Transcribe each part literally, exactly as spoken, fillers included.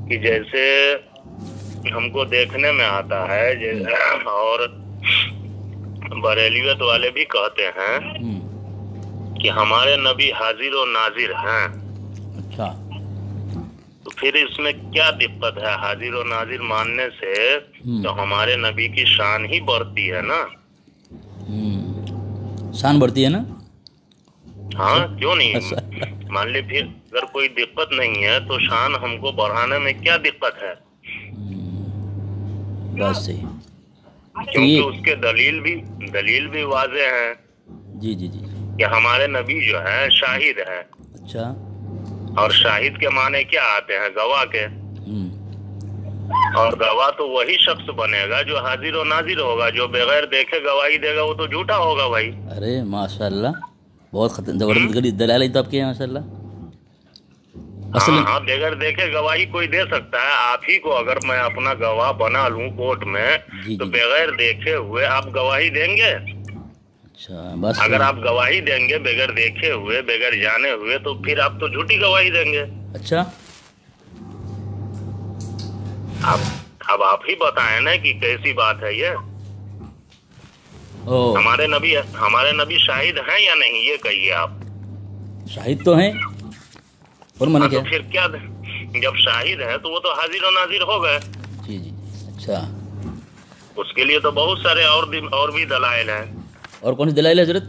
کہ جیسے ہم کو دیکھنے میں آتا ہے اور بریلیت والے بھی کہتے ہیں کہ ہمارے نبی حاضر و ناظر ہیں. اچھا تو پھر اس میں کیا دقت ہے؟ حاضر و ناظر ماننے سے تو ہمارے نبی کی شان ہی بڑھتی ہے نا. شان بڑھتی ہے نا. ہاں کیوں نہیں؟ مان لے پھر اگر کوئی دقت نہیں ہے تو شان ہم کو بڑھانے میں کیا دقت ہے؟ بات صحیح. کیونکہ اس کے دلیل بھی دلیل بھی واضح ہے. جی جی جی کہ ہمارے نبی جو ہے شاہد ہے. اچھا. اور شاہد کے معنی کیا آتے ہیں؟ گواہ کے. ہوں. اور گواہ تو وہی شخص بنے گا جو حاضر و ناظر ہوگا. جو بغیر دیکھے گواہی دے گا وہ تو جھوٹا ہوگا بھائی. ارے ماشاء اللہ بہت خطر زبردست دلائل ہے تو آپ کے ہیں ماشاء اللہ. ہاں ہاں بغیر دیکھے گواہی کوئی دے سکتا ہے. آپ ہی کو اگر میں اپنا گواہ بنا لوں کورٹ میں تو بغیر دیکھے ہوئے آپ گواہی دیں گے؟ اچھا بس اگر آپ گواہی دیں گے بغیر دیکھے ہوئے بغیر جانے ہوئے تو پھر آپ تو جھوٹی گواہی دیں گے. اچھا اب اب آپ ہی بتائیں نا کہ کیسی بات ہے یہ. ہمارے نبی ہمارے نبی شاہد ہیں یا نہیں یہ کہیے آپ. شاہد تو ہیں اور من کیا تو پھر کیا جب شاہد ہے تو وہ تو حاضر و ناظر ہو گئے. جی جی اچھا. اس کے لیے تو بہت سارے اور بھی اور بھی دلائل ہیں. اور کون سی دلائل ہے حضرت؟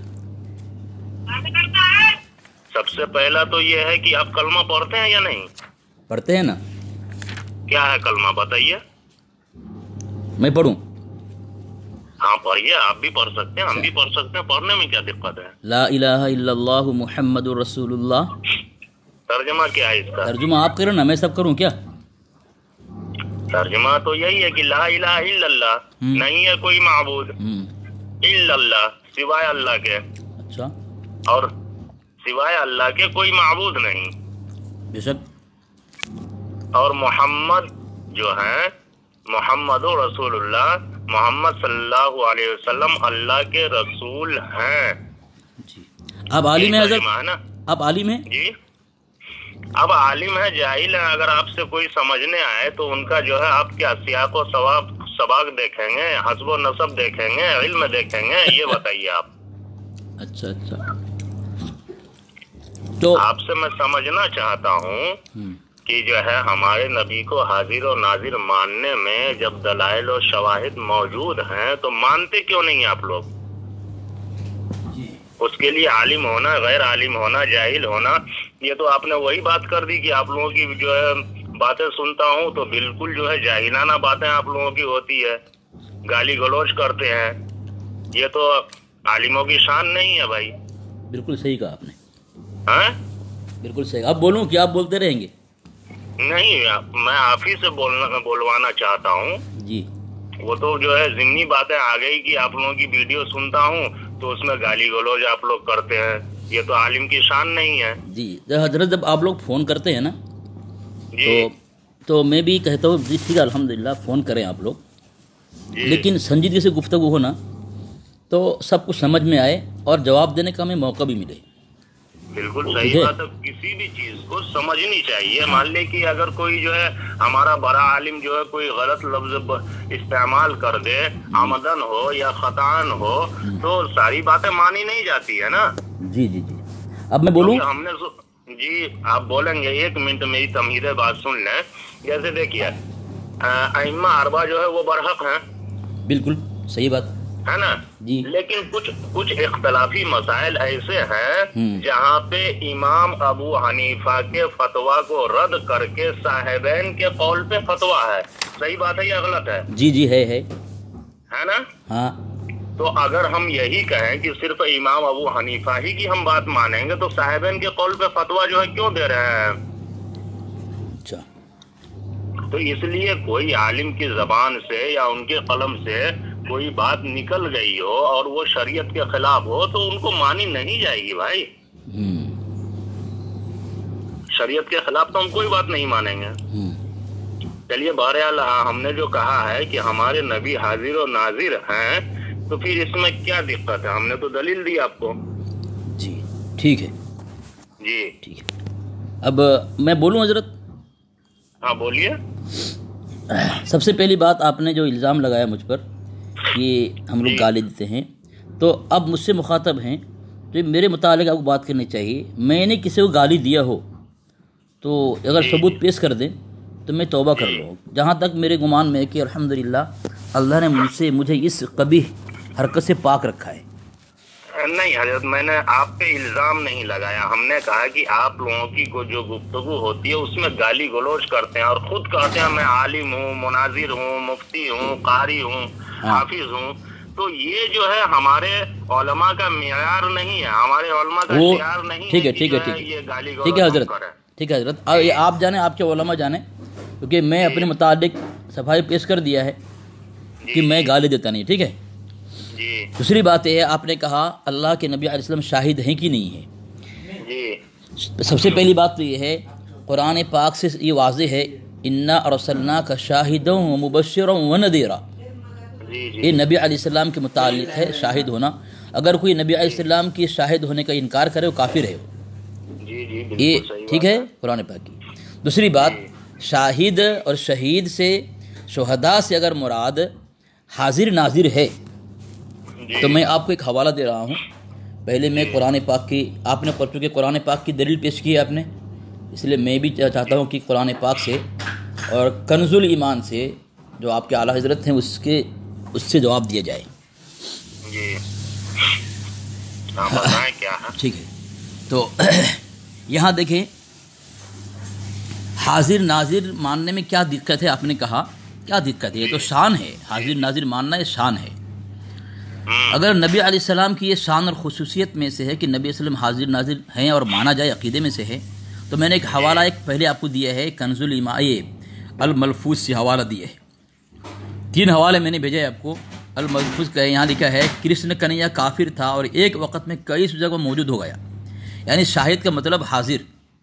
سب سے پہلا تو یہ ہے کہ آپ کلمہ پڑھتے ہیں یا نہیں؟ پڑھتے ہیں نا. کیا ہے کلمہ بتائیے. میں پڑھوں؟ ہاں پڑھیے. آپ بھی پڑھ سکتے ہیں ہم بھی پڑھ سکتے ہیں. پڑھنے میں کیا دقت ہے؟ لا الہ الا اللہ محمد رسول اللہ. ترجمہ کیا ہے اس کا؟ ترجمہ آپ کرو نا میں سب کروں کیا؟ ترجمہ تو یہی ہے کہ لا الہ الا اللہ نہیں ہے کوئی معبود الا اللہ سوائے اللہ کے. اچھا. اور سوائے اللہ کے کوئی معبود نہیں. بے شک. اور محمد جو ہے محمد رسول اللہ محمد صلی اللہ علیہ وسلم اللہ کے رسول ہیں. جی آپ عالم ہیں حضرت؟ آپ عالم ہیں؟ جی اب عالم ہے جاہل ہے. اگر آپ سے کوئی سمجھنے آئے تو ان کا جو ہے آپ کیا سیاق و ثواب سباق دیکھیں گے؟ حسب و نسب دیکھیں گے؟ علم دیکھیں گے؟ یہ بتائیے آپ. اچھا اچھا. تو آپ سے میں سمجھنا چاہتا ہوں کہ جو ہے ہمارے نبی کو حاضر و ناظر ماننے میں جب دلائل و شواہد موجود ہیں تو مانتے کیوں نہیں آپ لوگ؟ اس کے لیے عالم ہونا غیر عالم ہونا جاہل ہونا یہ تو آپ نے وہی بات کر دی کہ آپ لوگوں کی جو ہے باتیں سنتا ہوں تو بالکل جو ہے جاہلانہ باتیں آپ لوگوں کی ہوتی ہے. گالی گلوچ کرتے ہیں. یہ تو عالموں کی شان نہیں ہے بھائی. بالکل صحیح کہا آپ نے. ہاں بالکل صحیح. آپ بولوں کہ آپ بولتے رہیں گے؟ نہیں میں آپ ہی سے بولنا بولوانا چاہتا ہوں. جی وہ تو جو ہے ضمنی باتیں آ گئی کہ آپ لوگوں کی ویڈیو سنتا ہوں تو اس میں گالی گلوچ آپ لوگ کرتے ہیں. یہ تو عالم کی شان نہیں ہے. جی حضرت جب آپ لوگ فون کرتے ہیں نا جی تو تو میں بھی کہتا ہوں جی ٹھیک ہے الحمدللہ فون کریں آپ لوگ. جی. لیکن سنجیدگی سے گفتگو ہو نا تو سب کچھ سمجھ میں آئے اور جواب دینے کا ہمیں موقع بھی ملے. بالکل صحیح بات ہے. کسی بھی چیز کو سمجھنی چاہیے. مان لے کہ اگر کوئی جو ہے ہمارا بڑا عالم جو ہے کوئی غلط لفظ استعمال کر دے عمدن ہو یا خطان ہو تو ساری باتیں مانی نہیں جاتی ہے نا. جی جی جی. اب میں بولوں؟ ہم نے جی آپ بولیں گے. ایک منٹ میری تمہید بات سن لیں. جیسے دیکھیے ائمہ اربعہ جو ہے وہ برحق ہیں. بالکل صحیح بات ہے نا. جی لیکن کچھ کچھ اختلافی مسائل ایسے ہیں جہاں پہ امام ابو حنیفہ کے فتویٰ کو رد کر کے صاحبین کے قول پہ فتویٰ ہے. صحیح بات ہے یا غلط ہے؟ جی جی ہے ہے ہے نا. ہاں تو اگر ہم یہی کہیں کہ صرف امام ابو حنیفہ ہی کی ہم بات مانیں گے تو صاحبین کے قول پہ فتویٰ جو ہے کیوں دے رہے ہیں؟ اچھا. تو اس لیے کوئی عالم کی زبان سے یا ان کے قلم سے کوئی بات نکل گئی ہو اور وہ شریعت کے خلاف ہو تو ان کو مانی نہیں جائے گی بھائی. شریعت کے خلاف تو ہم کوئی بات نہیں مانیں گے. چلیے بہرحال ہم نے جو کہا ہے کہ ہمارے نبی حاضر و ناظر ہیں تو پھر اس میں کیا دقت ہے؟ ہم نے تو دلیل دی آپ کو. جی ٹھیک ہے. جی ٹھیک ہے. اب میں بولوں حضرت؟ ہاں بولیے. سب سے پہلی بات، آپ نے جو الزام لگایا مجھ پر کہ ہم لوگ گالی دیتے ہیں، تو اب مجھ سے مخاطب ہیں تو میرے متعلق آپ کو بات کرنی چاہیے. میں نے کسی کو گالی دیا ہو تو اگر ثبوت پیش کر دیں تو میں توبہ کر لوں. جہاں تک میرے گمان میں ہے کہ الحمدللہ اللہ نے مجھ سے مجھے اس قبیح حرکت سے پاک رکھا ہے. نہیں حضرت، میں نے آپ پہ الزام نہیں لگایا. ہم نے کہا کہ آپ لوگوں کی جو گفتگو ہوتی ہے اس میں گالی گلوچ کرتے ہیں اور خود کہتے ہیں میں عالم ہوں، مناظر ہوں، مفتی ہوں، قاری ہوں، حافظ ہوں. تو یہ جو ہے ہمارے علماء کا معیار نہیں ہے، ہمارے علماء کا شعار نہیں ہے. ٹھیک ہے ٹھیک ہے ٹھیک ہے ٹھیک ہے حضرت، ٹھیک ہے حضرت، آپ جانیں، آپ کے علماء جانیں، کیونکہ میں اپنے متعلق صفائی پیش کر دیا ہے کہ میں گالی دیتا نہیں. ٹھیک ہے. دوسری بات یہ ہے، آپ نے کہا اللہ کے نبی علیہ السلام شاہد ہیں کہ نہیں ہیں. سب سے پہلی بات تو یہ ہے، قرآن پاک سے یہ واضح ہے، انا ارسلناک شاہدا ومبشرا ونذیرا. یہ نبی علیہ السلام کے متعلق ہے شاہد ہونا. اگر کوئی نبی علیہ السلام کی شاہد ہونے کا انکار کرے وہ کافر ہے. یہ ٹھیک ہے قرآن پاک کی. دوسری بات، شاہد اور شہید سے، شہداء سے اگر مراد حاضر ناظر ہے تو میں آپ کو ایک حوالہ دے رہا ہوں. پہلے میں قرآن پاک کی، آپ نے چونکہ قرآن پاک کی دلیل پیش کی ہے آپ نے، اس لیے میں بھی چاہتا ہوں کہ قرآن پاک سے اور کنز الایمان سے جو آپ کے اعلیٰ حضرت ہیں اس کے اس سے جواب دیا جائے. جی بتائیں کیا ہے. ٹھیک ہے. تو یہاں دیکھیں، حاضر ناظر ماننے میں کیا دقت ہے؟ آپ نے کہا کیا دقت ہے؟ یہ تو شان ہے، حاضر ناظر ماننا یہ شان ہے. اگر نبی علیہ السلام کی یہ شان اور خصوصیت میں سے ہے کہ نبی علیہ السلام حاضر ناظر ہیں اور مانا جائے، عقیدے میں سے ہے، تو میں نے ایک حوالہ ایک پہلے آپ کو دیا ہے، کنز الایمان الملفوظ سے حوالہ دیا ہے. تین حوالے میں نے بھیجا ہے آپ کو. الملفوظ کا یہاں لکھا ہے کرشن کنیا کافر تھا اور ایک وقت میں کئی جگہ موجود ہو گیا. یعنی شاہد کا مطلب حاضر،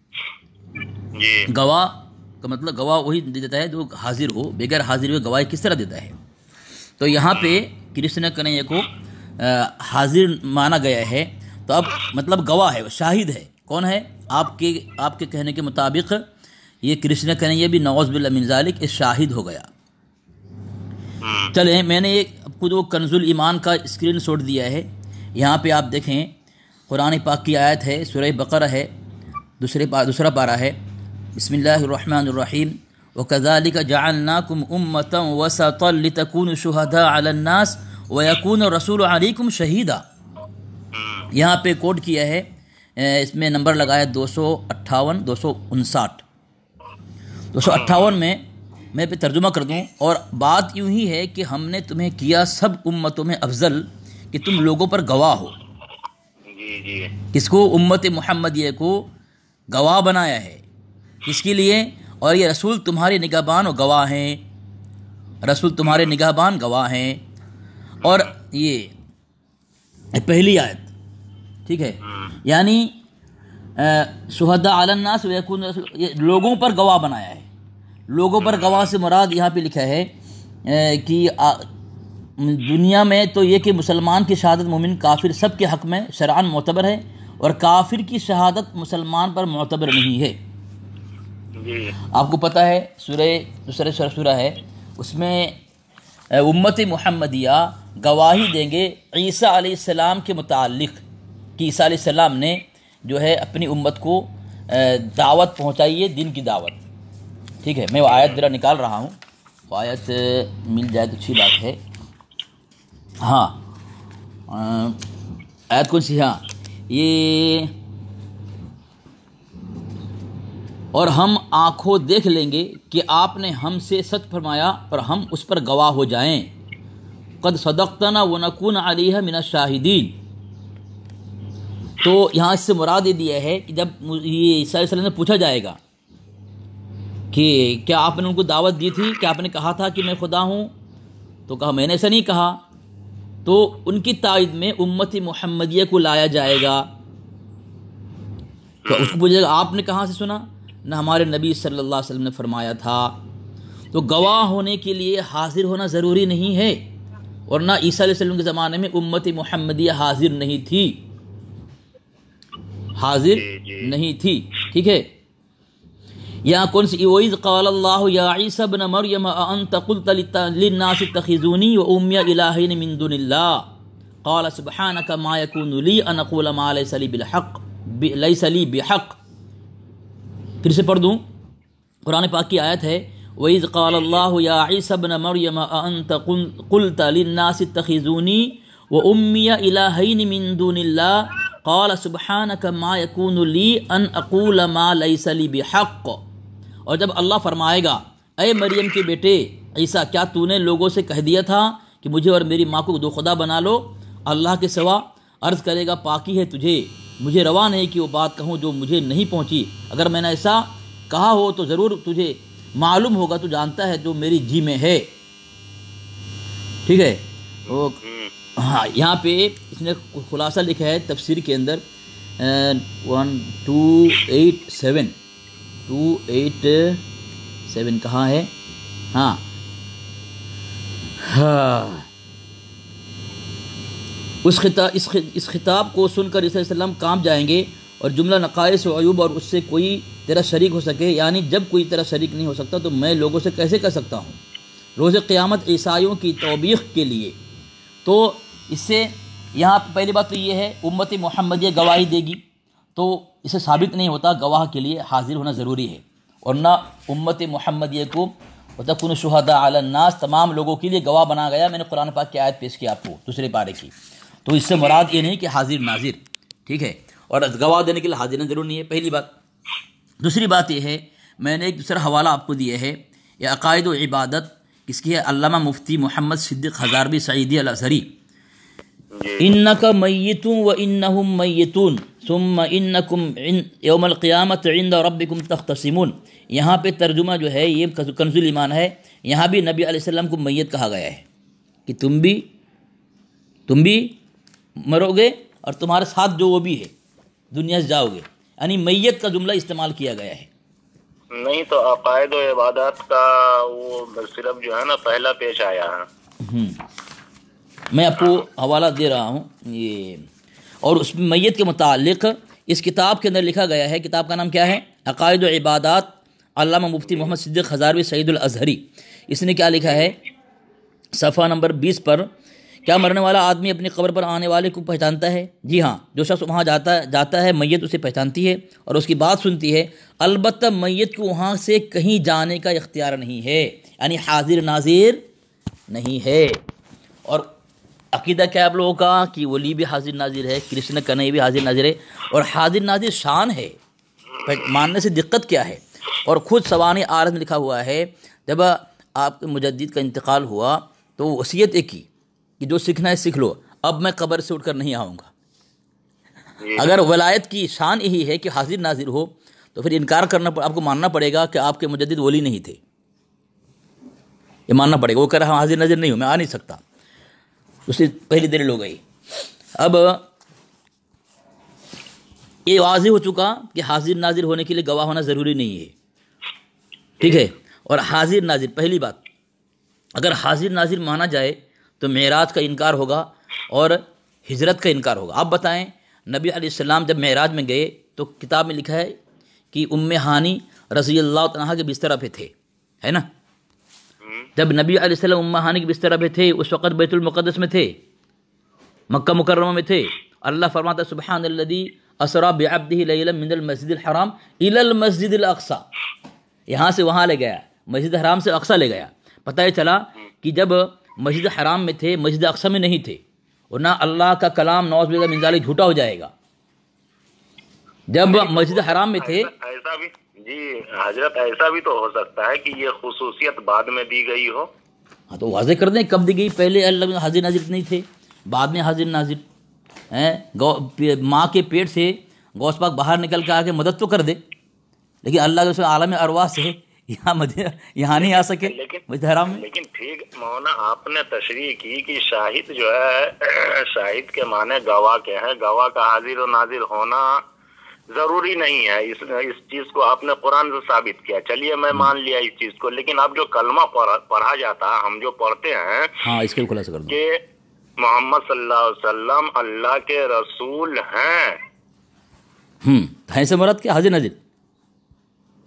گواہ کا مطلب گواہ وہی دیتا ہے جو حاضر ہو، بغیر حاضر ہوئے گواہی کس طرح دیتا ہے؟ تو یہاں پہ کرشن کنیا کو حاضر مانا گیا ہے، تو اب مطلب گواہ ہے، شاہد ہے. کون ہے؟ آپ کے آپ کے کہنے کے مطابق یہ کرشن کنیا بھی نعوذ باللہ من ذالک اس شاہد ہو گیا. چلیں، میں نے ایک آپ کو جو کنز الایمان کا اسکرین شاٹ دیا ہے، یہاں پہ آپ دیکھیں قرآن پاک کی آیت ہے، سورہ بقرہ ہے، دوسرے پا دوسرا پارہ ہے. بسم اللہ الرحمن الرحیم. وَكَذَلِكَ جَعَلْنَاكُمْ أُمَّةً وَسَطًا لِتَكُونُوا شُهَدَاءَ عَلَى النَّاسِ وَيَكُونَ الرَّسُولُ عَلَيْكُمْ شَهِيدًا. یہاں پہ کوڈ کیا ہے، اس میں نمبر لگایا دو سو اٹھاون دو سو انساٹھ دو سو اٹھاون میں میں پہ ترجمہ کر دوں. اور بات یوں ہی ہے کہ ہم نے تمہیں کیا سب امتوں میں افضل کہ تم لوگوں پر گواہ ہو. کس کو؟ امت محمدیہ کو گواہ بنایا ہے. کس کے لیے؟ اور یہ رسول تمہارے نگہبان اور گواہ ہیں. رسول تمہارے نگہبان گواہ ہیں. اور یہ پہلی آیت، ٹھیک ہے، یعنی شہداء علی الناس ویکون رسول، یہ لوگوں پر گواہ بنایا ہے. لوگوں پر گواہ سے مراد یہاں پہ لکھا ہے کہ دنیا میں تو یہ کہ مسلمان کی شہادت مومن کافر سب کے حق میں شرعاً معتبر ہے، اور کافر کی شہادت مسلمان پر معتبر نہیں ہے. آپ کو پتہ ہے سورہ دوسرے سورہ ہے، اس میں امت محمدیہ گواہی دیں گے عیسیٰ علیہ السلام کے متعلق کہ عیسیٰ علیہ السلام نے جو ہے اپنی امت کو دعوت پہنچائی ہے، دین کی دعوت. ٹھیک ہے، میں وہ آیت ذرا نکال رہا ہوں، وہ آیت مل جائے تو اچھی بات ہے. ہاں آیت کون سی؟ ہاں یہ، اور ہم آنکھوں دیکھ لیں گے کہ آپ نے ہم سے سچ فرمایا اور ہم اس پر گواہ ہو جائیں. قد صدقتنا ونکون علیہ من الشاہدین. تو یہاں اس سے مراد یہ دیا ہے کہ جب یہ عیسیٰ علیہ السلام سے پوچھا جائے گا کہ کیا آپ نے ان کو دعوت دی تھی، کیا آپ نے کہا تھا کہ میں خدا ہوں، تو کہا میں نے ایسا نہیں کہا. تو ان کی تائید میں امت محمدیہ کو لایا جائے گا. تو اس کو پوچھے گا آپ نے کہاں سے سنا؟ نہ ہمارے نبی صلی اللہ علیہ وسلم نے فرمایا تھا. تو گواہ ہونے کے لیے حاضر ہونا ضروری نہیں ہے، اور نہ عیسیٰ علیہ السلام کے زمانے میں امت محمدیہ حاضر نہیں تھی، حاضر نہیں تھی. ٹھیک ہے، یا کون سی؟ وَإِذْ قَالَ اللَّهُ يَا عِيسَى ابْنَ مَرْيَمَ أَأَنْتَ قُلْتَ لِلنَّاسِ اتَّخِذُونِي وَأُمِّيَ إِلَٰهَيْنِ مِن دُونِ اللَّهِ قَالَ سُبْحَانَكَ مَا يَكُونُ لِي أَنْ أَقُولَ مَا لَيْسَ لِي بِالْحَقِّ لَيْسَ لِي بِحَقٍّ۔ پھر سے پڑھ دوں، قرآن پاک کی آیت ہے وَإِذْ قَالَ اللَّهُ يَا عِيسَى ابْنَ مَرْيَمَ أَأَنْتَ قُلْتَ لِلنَّاسِ اتَّخِذُونِي وَأُمِّيَ إِلَٰهَيْنِ مِن دُونِ اللَّهِ قَالَ سُبْحَانَكَ مَا يَكُونُ لِي أَنْ أَقُولَ مَا لَيْسَ لِي بِحَقٍّ۔ اور جب اللہ فرمائے گا اے مریم کے بیٹے عیسیٰ، کیا تو نے لوگوں سے کہہ دیا تھا کہ مجھے اور میری ماں کو دو خدا بنا لو اللہ کے سوا؟ عرض کرے گا پاکی ہے تجھے، مجھے روا نہیں کہ وہ بات کہوں جو مجھے نہیں پہنچی، اگر میں نے ایسا کہا ہو تو ضرور تجھے معلوم ہوگا، تو جانتا ہے جو میری جی میں ہے۔ ٹھیک ہے، وہ ہاں یہاں پہ اس نے خلاصہ لکھا ہے تفسیر کے اندر one two eight seven two eight seven کہاں ہے؟ ہاں ہاں اس خطاب اس اس خطاب کو سن کر عیسیٰ علیہ السلام کانپ جائیں گے، اور جملہ نقائص و عیوب اور اس سے کوئی تیرا شریک ہو سکے، یعنی جب کوئی تیرا شریک نہیں ہو سکتا تو میں لوگوں سے کیسے کہہ سکتا ہوں۔ روز قیامت عیسائیوں کی توبیخ کے لیے، تو اس سے یہاں پہلی بات تو یہ ہے امت محمدیہ گواہی دے گی، تو اسے ثابت نہیں ہوتا گواہ کے لیے حاضر ہونا ضروری ہے، اور نہ امت محمدیہ کو وَتَكُونُوا شُهَدَاءَ عَلَى النَّاسِ تمام لوگوں کے لیے گواہ بنا گیا۔ میں نے قرآن پاک کی آیت پیش کی آپ کو دوسرے پارے کی، تو اس سے مراد یہ نہیں کہ حاضر ناظر، ٹھیک ہے، اور گواہ دینے کے لیے حاضر ضرور نہیں ہے، پہلی بات۔ دوسری بات یہ ہے، میں نے ایک دوسرا حوالہ آپ کو دیا ہے، یہ عقائد و عبادت کس کی ہے؟ علامہ مفتی محمد صدیق ہزاروی سعیدی الازہری۔ انک میت و انہم میتون ثم انکم یوم القیامت عند ربکم تختصمون۔ یہاں پہ ترجمہ جو ہے یہ کنز الایمان ہے، یہاں بھی نبی علیہ السلام کو میت کہا گیا ہے کہ تم بھی تم بھی مرو گے اور تمہارے ساتھ جو وہ بھی ہے دنیا سے جاؤ گے، یعنی میت کا جملہ استعمال کیا گیا ہے۔ نہیں تو عقائد و عبادات کا وہ صرف جو ہے نا پہلا پیش آیا ہے، میں آپ کو حوالہ دے رہا ہوں یہ، اور اس میت کے متعلق اس کتاب کے اندر لکھا گیا ہے، کتاب کا نام کیا ہے؟ عقائد و عبادات، علامہ مفتی محمد صدیق ہزاروی سعید الازہری۔ اس نے کیا لکھا ہے صفحہ نمبر بیس پر؟ کیا مرنے والا آدمی اپنی قبر پر آنے والے کو پہچانتا ہے؟ جی ہاں، جو شخص وہاں جاتا جاتا ہے میت اسے پہچانتی ہے اور اس کی بات سنتی ہے، البتہ میت کو وہاں سے کہیں جانے کا اختیار نہیں ہے، یعنی حاضر ناظر نہیں ہے۔ اور عقیدہ کیا آپ لوگوں کا کہ ولی بھی حاضر ناظر ہے، کرشن کنئی بھی حاضر ناظر ہے، اور حاضر ناظر شان ہے، ماننے سے دقت کیا ہے؟ اور خود سوانح عارض میں لکھا ہوا ہے جب آپ کے مجدد کا انتقال ہوا تو وصیت ایک کی کہ جو سیکھنا ہے سیکھ لو، اب میں قبر سے اٹھ کر نہیں آؤں گا۔ اگر ولایت کی شان یہی ہے کہ حاضر ناظر ہو تو پھر انکار کرنا آپ کو ماننا پڑے گا کہ آپ کے مجدد ولی نہیں تھے، یہ ماننا پڑے گا۔ وہ کہہ رہا حاضر ناظر نہیں ہوں، میں آ نہیں سکتا، اس سے پہلی دلیل ہو گئی۔ اب یہ واضح ہو چکا کہ حاضر ناظر ہونے کے لیے گواہ ہونا ضروری نہیں ہے، ٹھیک ہے۔ اور حاضر ناظر، پہلی بات، اگر حاضر ناظر مانا جائے تو معراج کا انکار ہوگا اور ہجرت کا انکار ہوگا۔ آپ بتائیں نبی علیہ السلام جب معراج میں گئے تو کتاب میں لکھا ہے کہ ام ہانی رضی اللہ عنہا کے بستر پہ تھے، ہے نا؟ جب نبی علیہ السلام ام ہانی کے بستر پہ تھے اس وقت بیت المقدس میں تھے، مکہ مکرمہ میں تھے۔ اللہ فرماتا سبحان الذی اسری بعبدہ لیلا من المسجد الحرام الی المسجد الاقصی، یہاں سے وہاں لے گیا، مسجد حرام سے اقصی لے گیا۔ پتہ یہ چلا کہ جب مسجد حرام میں تھے مسجد اقصی میں نہیں تھے، ورنہ اللہ کا کلام نعوذ باللہ من ذالک جھوٹا ہو جائے گا۔ جب مسجد حرام میں تھے، ایسا بھی جی حضرت ایسا بھی تو ہو سکتا ہے کہ یہ خصوصیت بعد میں دی گئی ہو۔ ہاں تو واضح کر دیں کب دی گئی، پہلے اللہ حاضر ناظر نہیں تھے، بعد میں حاضر ناظر ہیں۔ ماں کے پیٹ سے غوث پاک باہر نکل کے آ کے مدد تو کر دے، لیکن اللہ کے رسول عالم ارواح سے یہاں یہاں نہیں آ سکے مسجد حرام میں۔ لیکن ٹھیک مولانا آپ نے تشریح کی کہ شاہد جو ہے شاہد کے معنی گواہ کے ہیں، گواہ کا حاضر و ناظر ہونا ضروری نہیں ہے، اس اس چیز کو آپ نے قرآن سے ثابت کیا، چلیے میں مان لیا اس چیز کو۔ لیکن اب جو کلمہ پڑھا جاتا ہے، ہم جو پڑھتے ہیں ہاں اس کے خلاصہ کر دیں کہ محمد صلی اللہ علیہ وسلم اللہ کے رسول ہیں، ہوں ہیں سے مراد کے حاضر ناظر؟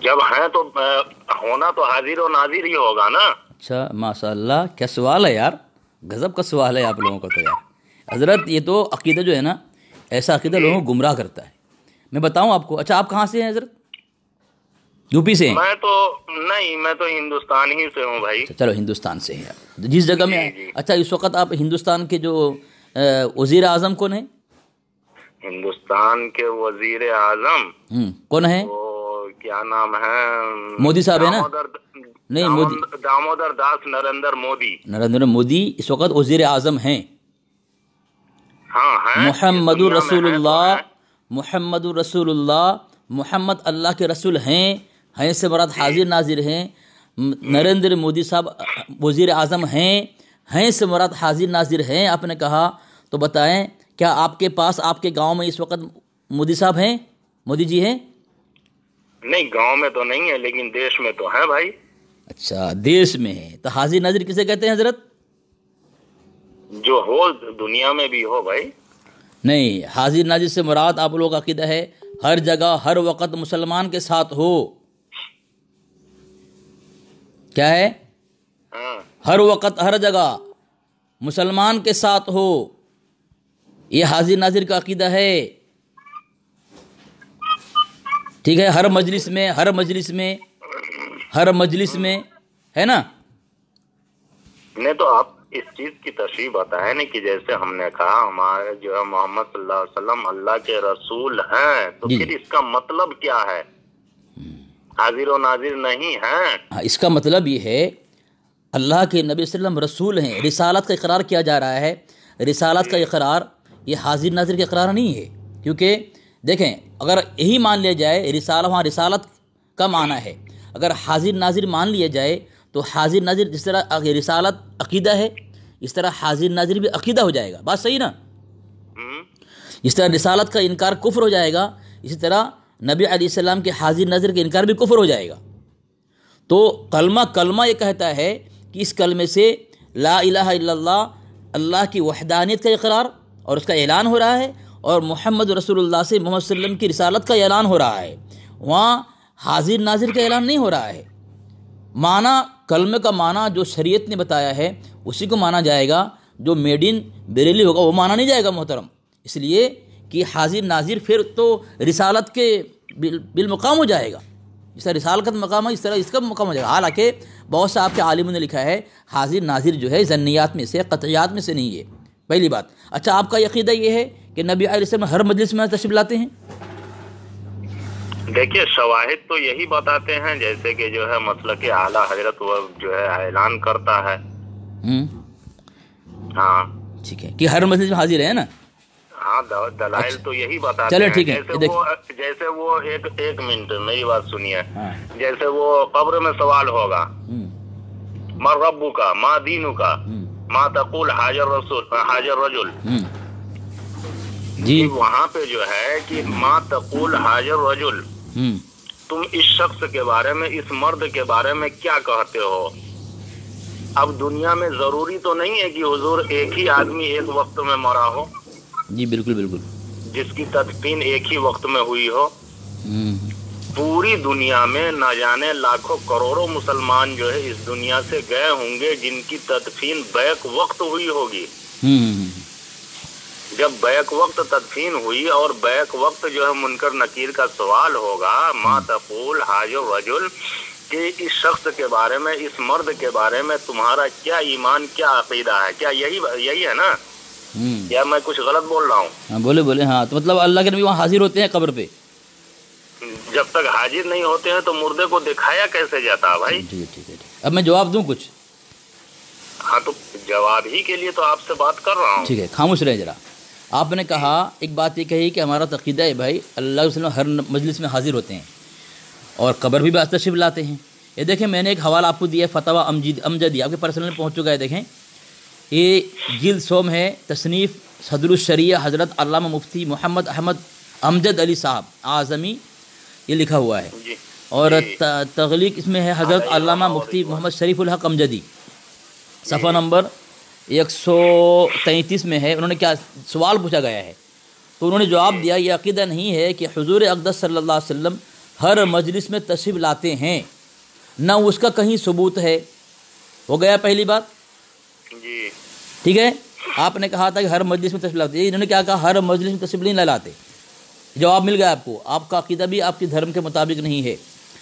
جب ہیں تو ہونا تو حاضر و ناظر ہی ہوگا نا. اچھا ماشاء اللہ، کیا سوال ہے یار، غضب کا سوال ہے آپ لوگوں کا تو یار. حضرت یہ تو عقیدہ جو ہے نا، ایسا عقیدہ لوگوں کو گمراہ کرتا ہے. میں بتاؤں آپ کو. اچھا آپ کہاں سے ہیں حضرت؟ یو پی سے ہیں؟ میں تو نہیں، میں تو ہندوستان ہی سے ہوں بھائی. چلو ہندوستان سے ہیں آپ جس جگہ میں. اچھا اس وقت آپ ہندوستان کے جو وزیر اعظم کون ہیں؟ ہندوستان کے وزیر اعظم کون ہیں؟ وہ کیا نام ہے؟ مودی صاحب ہے نا؟ نہیں، مودی، دامودر داس نریندر مودی. نریندر مودی اس وقت وزیر اعظم ہیں. ہاں ہیں. محمد رسول اللہ، محمد رسول اللہ، محمد اللہ کے رسول ہیں. ہیں سے مراد حاضر ناظر ہیں. نریندر مودی صاحب وزیر اعظم ہیں. ہیں سے مراد حاضر ناظر ہیں. آپ نے کہا تو بتائیں، کیا آپ کے پاس، آپ کے گاؤں میں اس وقت مودی صاحب ہیں، مودی جی ہیں؟ نہیں، گاؤں میں تو نہیں ہے لیکن دیش میں تو ہیں بھائی. اچھا دیش میں ہے تو حاضر ناظر کسے کہتے ہیں حضرت؟ جو ہو دنیا میں بھی ہو بھائی. نہیں، حاضر ناظر سے مراد آپ لوگوں کا عقیدہ ہے ہر جگہ ہر وقت مسلمان کے ساتھ ہو. کیا ہے؟ ہاں. ہر وقت ہر جگہ مسلمان کے ساتھ ہو، یہ حاضر ناظر کا عقیدہ ہے. ٹھیک ہے، ہر مجلس میں، ہر مجلس میں، ہر مجلس میں، ہے نا؟ نہیں تو آپ اس چیز کی تشریح بتائیں نا کہ جیسے ہم نے کہا ہمارے جو ہے محمد صلی اللہ علیہ وسلم اللہ کے رسول ہیں، تو جی. پھر اس کا مطلب کیا ہے؟ حاضر و ناظر نہیں ہیں. اس کا مطلب یہ ہے اللہ کے نبی صلی اللہ علیہ وسلم رسول ہیں. رسالت کا اقرار کیا جا رہا ہے. رسالت کا اقرار یہ حاضر ناظر کا اقرار نہیں ہے. کیونکہ دیکھیں، اگر یہی مان لیا جائے رسالہ، وہاں رسالت کا معنی ہے. اگر حاضر ناظر مان لیا جائے تو حاضر ناظر جس طرح رسالت عقیدہ ہے، اس طرح حاضر ناظر بھی عقیدہ ہو جائے گا. بات صحیح نا؟ جس طرح رسالت کا انکار کفر ہو جائے گا، اسی طرح نبی علیہ السلام کے حاضر ناظر کا انکار بھی کفر ہو جائے گا. تو کلمہ کلمہ یہ کہتا ہے کہ اس کلمے سے لا الہ الا اللہ، اللہ کی وحدانیت کا اقرار اور اس کا اعلان ہو رہا ہے، اور محمد رسول اللہ سے محمد صلی اللہ علیہ وسلم کی رسالت کا اعلان ہو رہا ہے. وہاں حاضر ناظر کا اعلان نہیں ہو رہا ہے. معنی کلمے کا معنی جو شریعت نے بتایا ہے اسی کو مانا جائے گا. جو میڈ ان بریلی ہوگا وہ مانا نہیں جائے گا محترم. اس لیے کہ حاضر ناظر پھر تو رسالت کے بالمقام ہو جائے گا. جس طرح رسالت کا مقام ہے اس طرح اس کا مقام ہو جائے گا. حالانکہ بہت سے آپ کے عالموں نے لکھا ہے حاضر ناظر جو ہے ظنیات میں سے، قطعیات میں سے نہیں ہے. پہلی بات. اچھا آپ کا عقیدہ یہ ہے کہ نبی علیہ السلام ہر مجلس میں تشریف لاتے ہیں؟ دیکھیے شواہد تو یہی بتاتے ہیں، جیسے کہ جو ہے مسلک اعلیٰ حضرت وہ جو ہے اعلان کرتا ہے. ہاں ٹھیک ہے کہ ہر مجلس میں حاضر ہے نا. ہاں دلائل تو یہی بتاتے چلو ہیں. ٹھیک ہے. جیسے وہ جیسے وہ ایک ایک منٹ میری بات سنیے. جیسے وہ قبر میں سوال ہوگا ما ربو کا، ما دینو کا، ما تقول حاضر رسول حاضر رجل، جی وہاں پہ جو ہے کہ ما تقول حاضر رجل، تم اس شخص کے بارے میں، اس مرد کے بارے میں کیا کہتے ہو؟ اب دنیا میں ضروری تو نہیں ہے کہ حضور ایک ہی آدمی ایک وقت میں مرا ہو. جی بالکل بالکل. جس کی تدفین ایک ہی وقت میں ہوئی ہو. پوری دنیا میں نہ جانے لاکھوں کروڑوں مسلمان جو ہے اس دنیا سے گئے ہوں گے جن کی تدفین بیک وقت ہوئی ہوگی. جب بیک وقت تدفین ہوئی اور بیک وقت جو ہے منکر نکیر کا سوال ہوگا ما تقول حاضر رجل، کہ اس شخص کے بارے میں، اس مرد کے بارے میں تمہارا کیا ایمان، کیا عقیدہ ہے؟ کیا یہی یہی ہے نا؟ یا میں کچھ غلط بول رہا ہوں؟ ہاں بولے بولے. ہاں تو مطلب اللہ کے نبی وہاں حاضر ہوتے ہیں قبر پہ؟ جب تک حاضر نہیں ہوتے ہیں تو مردے کو دکھایا کیسے جاتا ہے بھائی؟ ٹھیک ہے ٹھیک ہے. اب میں جواب دوں کچھ؟ ہاں تو جواب ہی کے لیے تو آپ سے بات کر رہا ہوں. ٹھیک ہے خاموش رہے ذرا. آپ نے کہا ایک بات یہ کہی کہ ہمارا عقیدہ ہے بھائی اللہ کے وسلم ہر مجلس میں حاضر ہوتے ہیں اور قبر بھی بعض تشریف لاتے ہیں. یہ دیکھیں میں نے ایک حوالہ آپ کو دیا ہے، فتاوی امجد امجدی، آپ کے پرسنل میں پہنچ چکا ہے. دیکھیں یہ جلد سوم ہے، تصنیف صدر الشریعہ حضرت علامہ مفتی محمد احمد امجد علی صاحب اعظمی، یہ لکھا ہوا ہے. اور تغلیق اس میں ہے حضرت علامہ مفتی محمد شریف الحق امجدی، صفحہ نمبر ایک سو تینتیس میں ہے. انہوں نے کیا سوال پوچھا گیا ہے تو انہوں نے جواب دیا یہ عقیدہ نہیں ہے کہ حضور اقدس صلی اللہ علیہ وسلم ہر مجلس میں تشریف لاتے ہیں، نہ اس کا کہیں ثبوت ہے. ہو گیا پہلی بات. جی ٹھیک ہے. آپ نے کہا تھا کہ ہر مجلس میں تشریف لاتے ہیں، انہوں نے کیا کہا؟ ہر مجلس میں تشریف نہیں لاتے. جواب مل گیا آپ کو. آپ کا عقیدہ بھی آپ کے دھرم کے مطابق نہیں ہے.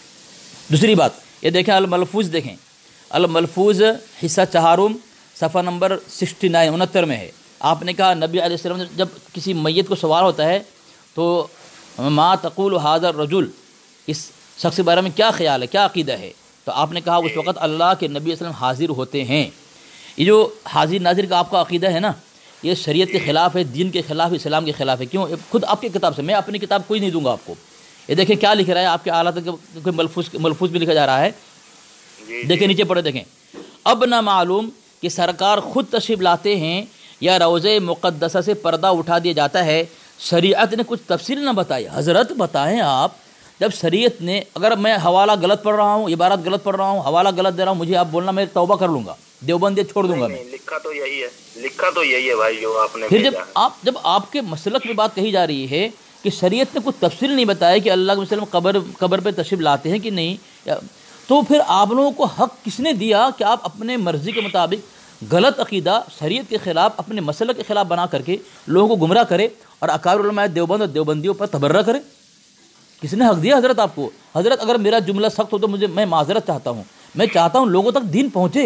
دوسری بات یہ دیکھیں، الملفوظ دیکھیں. الملفوظ حصہ چہارم صفحہ نمبر سکسٹی نائن انہتر میں ہے. آپ نے کہا نبی علیہ السلام نے جب کسی میت کو سوال ہوتا ہے تو ما تقول هذا الرجل، اس شخص کے بارے میں کیا خیال ہے، کیا عقیدہ ہے؟ تو آپ نے کہا اس وقت اللہ کے نبی علیہ السلام حاضر ہوتے ہیں. یہ جو حاضر ناظر کا آپ کا عقیدہ ہے نا، یہ شریعت کے خلاف ہے، دین کے خلاف، اسلام کے خلاف ہے. کیوں؟ خود آپ کی کتاب سے، میں اپنی کتاب کوئی نہیں دوں گا آپ کو. یہ دیکھیں کیا لکھ رہا ہے آپ کے اعلیٰ تک ملفوظ ملفوظ بھی لکھا جا رہا ہے. دیکھیں نیچے پڑھے دیکھیں. اب نہ معلوم کہ سرکار خود تشریف لاتے ہیں یا روضہ مقدسہ سے پردہ اٹھا دیا جاتا ہے. شریعت نے کچھ تفصیل نہ بتائی. حضرت بتائیں آپ، جب شریعت نے، اگر میں حوالہ غلط پڑھ رہا ہوں، عبارت غلط پڑھ رہا ہوں، حوالہ غلط دے رہا ہوں، مجھے آپ بولنا، میں توبہ کر لوں گا، دیوبندی چھوڑ دوں گا. میں لکھا تو یہی ہے، لکھا تو یہی ہے بھائی جو آپ نے. پھر جب آپ جب آپ کے مسلک میں بات کہی جا رہی ہے کہ شریعت نے کچھ تفصیل نہیں بتایا کہ اللہ کے وسلم قبر قبر پہ تشریف لاتے ہیں کہ نہیں، تو پھر آپ لوگوں کو حق کس نے دیا کہ آپ اپنے مرضی کے مطابق غلط عقیدہ شریعت کے خلاف، اپنے مسلک کے خلاف بنا کر کے لوگوں کو گمراہ کرے اور اکابر علماء دیوبند اور دیوبندیوں پر تبرہ کرے؟ کس نے حق دیا حضرت آپ کو؟ حضرت اگر میرا جملہ سخت ہو تو مجھے، میں معذرت چاہتا ہوں. میں چاہتا ہوں لوگوں تک دین پہنچے،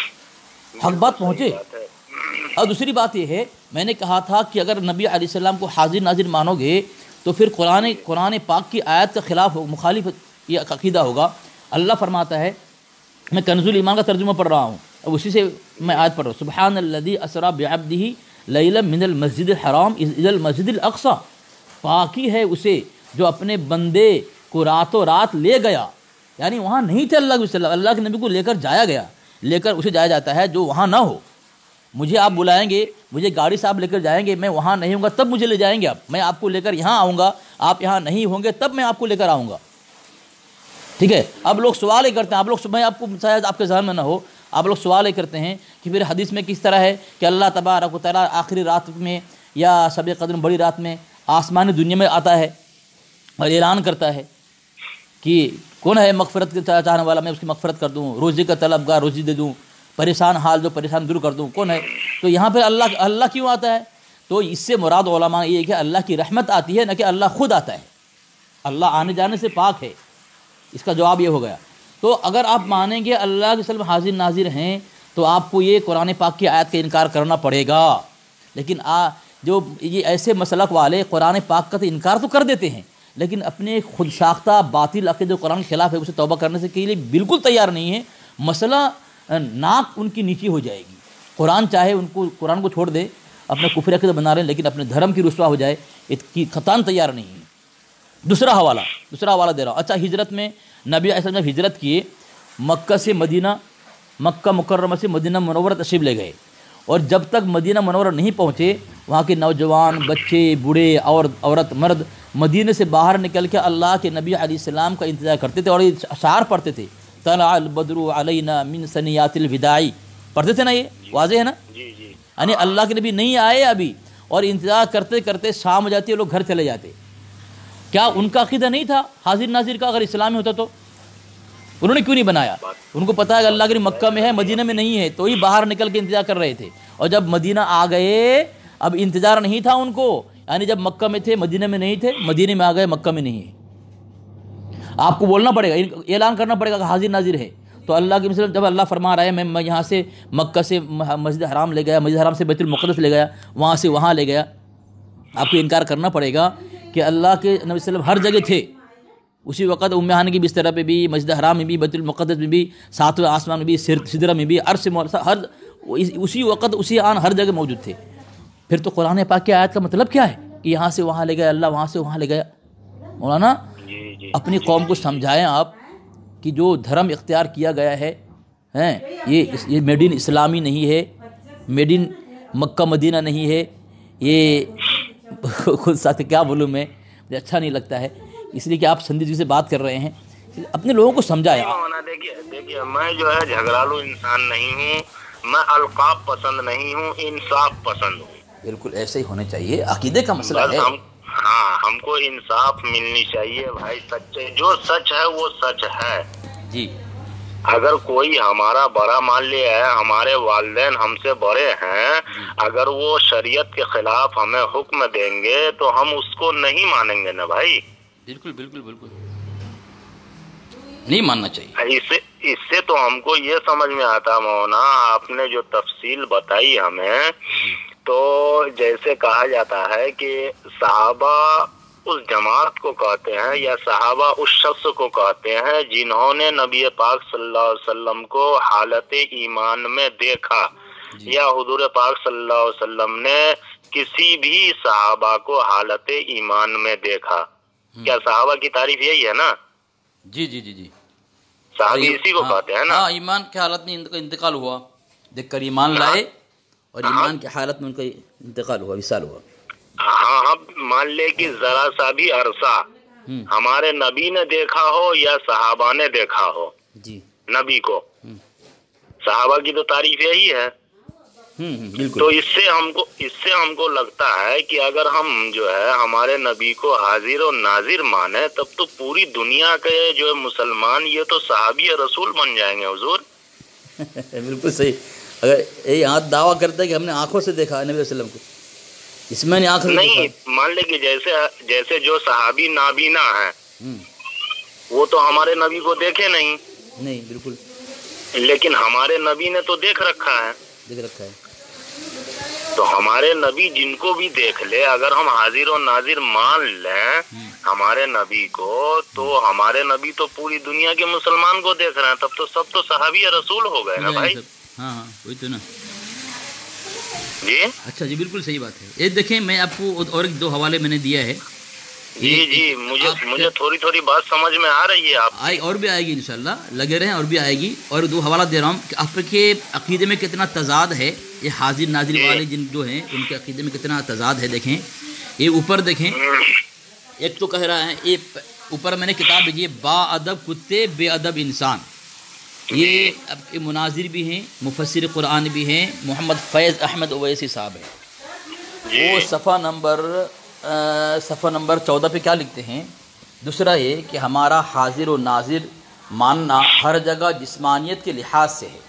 حق بات پہنچے. اور دوسری بات یہ ہے، میں نے کہا تھا کہ اگر نبی علیہ السلام کو حاضر ناظر مانو گے تو پھر قرآن قرآن پاک کی آیت کے خلاف مخالف یہ عقیدہ ہوگا. اللہ فرماتا ہے، میں کنز الایمان کا ترجمہ پڑھ رہا ہوں، اب اسی سے میں آیت پڑھ رہا ہوں. سبحان الذی اسری بعبدہ لیلا من المسجد الحرام الی المسجد الاقصی. پاکی ہے اسے جو اپنے بندے کو راتوں رات لے گیا، یعنی وہاں نہیں تھے اللہ کے وسلم، اللہ کے نبی کو لے کر جایا گیا. لے کر اسے جایا جاتا ہے جو وہاں نہ ہو. مجھے آپ بلائیں گے، مجھے گاڑی سے آپ لے کر جائیں گے، میں وہاں نہیں ہوں گا تب مجھے لے جائیں گے آپ. میں آپ کو لے کر یہاں آؤں گا، آپ یہاں نہیں ہوں گے تب میں آپ کو لے کر آؤں گا. ٹھیک ہے. اب لوگ سوال ہی کرتے ہیں، آپ لوگ، میں آپ کو شاید آپ کے ذہن میں نہ ہو، آپ لوگ سوال ہی کرتے ہیں کہ پھر حدیث میں کس طرح ہے کہ اللہ تبارک و تعالیٰ آخری رات میں یا شب قدر بڑی رات میں آسمانی دنیا میں آتا ہے اور اعلان کرتا ہے کہ کون ہے مغفرت کے چاہنے والا، میں اس کی مغفرت کر دوں، روزی کا طلبگار روزی دے دوں، پریشان حال جو پریشان دور کر دوں، کون ہے؟ تو یہاں پہ اللہ اللہ کیوں آتا ہے؟ تو اس سے مراد علماء یہ ہے کہ اللہ کی رحمت آتی ہے، نہ کہ اللہ خود آتا ہے. اللہ آنے جانے سے پاک ہے. اس کا جواب یہ ہو گیا. تو اگر آپ مانیں گے اللہ کے وسلم حاضر ناظر ہیں تو آپ کو یہ قرآن پاک کی آیت کا انکار کرنا پڑے گا. لیکن آ جو یہ ایسے مسلک والے قرآن پاک کا تو انکار تو کر دیتے ہیں، لیکن اپنے خود ساختہ باطل عقیدے جو قرآن کے خلاف ہے اسے توبہ کرنے سے کے لیے بالکل تیار نہیں ہے. مسئلہ ناک ان کی نیچی ہو جائے گی. قرآن چاہے ان کو قرآن کو چھوڑ دے، اپنے کفر عقیدہ بنا رہے ہیں، لیکن اپنے دھرم کی رسوا ہو جائے اس کی قطعاً تیار نہیں ہے. دوسرا حوالہ دوسرا حوالہ دے رہا ہوں. اچھا، ہجرت میں نبی علیہ السلام جب ہجرت کیے، مکہ سے مدینہ مکہ مکرمہ سے مدینہ منورہ تشریف لے گئے، اور جب تک مدینہ منورہ نہیں پہنچے وہاں کے نوجوان، بچے، بوڑھے اور عورت مرد مدینہ سے باہر نکل کے اللہ کے نبی علیہ السلام کا انتظار کرتے تھے اور یہ اشعار پڑھتے تھے. طلع البدر علینا من ثنیات الوداع، پڑھتے تھے نا؟ یہ واضح ہے نا؟ جی جی. یعنی اللہ کے نبی نہیں آئے ابھی، اور انتظار کرتے کرتے شام ہو جاتی ہے، لوگ گھر چلے جاتے. کیا ان کا عقیدہ نہیں تھا حاضر ناظر کا؟ اگر اسلامی ہوتا تو انہوں نے کیوں نہیں بنایا؟ ان کو پتا ہے کہ اللہ کے مکہ میں ہے، مدینہ میں نہیں ہے، تو ہی باہر نکل کے انتظار کر رہے تھے. اور جب مدینہ آ گئے اب انتظار نہیں تھا ان کو، یعنی جب مکہ میں تھے مدینہ میں نہیں تھے، مدینہ میں آ گئے مکہ میں نہیں ہے. آپ کو بولنا پڑے گا، اعلان کرنا پڑے گا کہ حاضر ناظر ہے. تو اللہ کے مثل جب اللہ فرما رہا ہے میں یہاں سے مکہ سے مسجد حرام لے گیا، مسجد حرام سے بیت المقدس لے گیا، وہاں سے وہاں لے گیا، آپ کو انکار کرنا پڑے گا کہ اللہ کے نبی صلی اللہ علیہ وسلم ہر جگہ تھے. اسی وقت ام ہانی کی بستر پہ بھی، مسجد حرام میں بھی، بیت المقدس میں بھی، ساتویں آسمان میں بھی، سدرہ میں بھی، عرش ہر اسی وقت اسی آن ہر جگہ موجود تھے. پھر تو قرآن پاک کی آیت کا مطلب کیا ہے کہ یہاں سے وہاں لے گیا اللہ، وہاں سے وہاں لے گیا؟ مولانا اپنی قوم کو سمجھائیں آپ کہ جو دھرم اختیار کیا گیا ہے ہیں یہ یہ میڈ ان اسلامی نہیں ہے، میڈ ان مکہ مدینہ نہیں ہے. یہ خود ساتھ کیا بولوں میں، مجھے اچھا نہیں لگتا ہے، اس لیے کہ آپ سنجیدگی سے بات کر رہے ہیں. اپنے لوگوں کو سمجھایا. دیکھیے دیکھیے میں جو ہے جھگڑالو انسان نہیں ہوں، میں القاب پسند نہیں ہوں، انصاف پسند ہوں. بالکل ایسے ہی ہونے چاہیے، عقیدے کا مسئلہ ہے. ہاں ہم کو انصاف ملنی چاہیے بھائی، سچے جو سچ ہے وہ سچ ہے جی اگر کوئی ہمارا بڑا مان لیا ہے، ہمارے والدین ہم سے بڑے ہیں، اگر وہ شریعت کے خلاف ہمیں حکم دیں گے تو ہم اس کو نہیں مانیں گے نا بھائی. بالکل بالکل بالکل نہیں ماننا چاہیے. اس سے اس سے تو ہم کو یہ سمجھ میں آتا مولانا، آپ نے جو تفصیل بتائی ہمیں، تو جیسے کہا جاتا ہے کہ صحابہ اس جماعت کو کہتے ہیں یا صحابہ اس شخص کو کہتے ہیں جنہوں نے نبی پاک صلی اللہ علیہ وسلم کو حالت ایمان میں دیکھا، یا حضور پاک صلی اللہ علیہ وسلم نے کسی بھی صحابہ کو حالت ایمان میں دیکھا. کیا صحابہ کی تعریف یہی ہے نا؟ جی جی جی جی صحابی اسی کو کہتے ہیں نا. ہاں ایمان کی حالت میں ان کا انتقال ہوا، دیکھ کر ایمان لائے اور ایمان کی حالت میں ان کا انتقال ہوا، وصال ہوا. ہاں ہم مان لے کہ ذرا سا بھی عرصہ ہمارے نبی نے دیکھا ہو یا صحابہ نے دیکھا ہو جی نبی کو، صحابہ کی تو تعریف یہی ہے. بالکل. تو اس سے ہم کو اس سے ہم کو لگتا ہے کہ اگر ہم جو ہے ہمارے نبی کو حاضر و ناظر مانے، تب تو پوری دنیا کے جو ہے مسلمان یہ تو صحابی رسول بن جائیں گے حضور. بالکل صحیح. اگر یہ ہاتھ دعویٰ کرتا ہے کہ ہم نے آنکھوں سے دیکھا نبی علیہ وسلم کو، اس میں نے آنکھ سے نہیں، مان لے کہ جیسے جیسے جو صحابی نابینا ہیں وہ تو ہمارے نبی کو دیکھے نہیں. نہیں بالکل. لیکن ہمارے نبی نے تو دیکھ رکھا ہے دیکھ رکھا ہے. تو ہمارے نبی جن کو بھی دیکھ لے، اگر ہم حاضر و ناظر مان لیں ہمارے نبی کو، تو ہمارے نبی تو پوری دنیا کے مسلمان کو دیکھ رہے ہیں، تب تو سب تو صحابی رسول ہو گئے نا بھائی. ہاں ہاں وہی تو نا. جی اچھا جی بالکل صحیح بات ہے. یہ دیکھیں میں آپ کو اور ایک دو حوالے میں نے دیا ہے. جی جی مجھے مجھے تھوڑی تھوڑی بات سمجھ میں آ رہی ہے. آپ آئی اور بھی آئے گی انشاءاللہ، لگے رہیں اور بھی آئے گی. اور دو حوالہ دے رہا ہوں کہ آپ کے عقیدے میں کتنا تضاد ہے. یہ حاضر ناظر والے جن جو ہیں ان کے عقیدے میں کتنا تضاد ہے. دیکھیں یہ اوپر دیکھیں، ایک تو کہہ رہا ہے، یہ اوپر میں نے کتاب بھیجی ہے با ادب کتے بے ادب انسان. یہ اب کے مناظر بھی ہیں، مفسر قرآن بھی ہیں، محمد فیض احمد اویسی صاحب ہیں. وہ صفحہ نمبر صفحہ نمبر چودہ پہ کیا لکھتے ہیں؟ دوسرا یہ کہ ہمارا حاضر و ناظر ماننا ہر جگہ جسمانیت کے لحاظ سے ہے.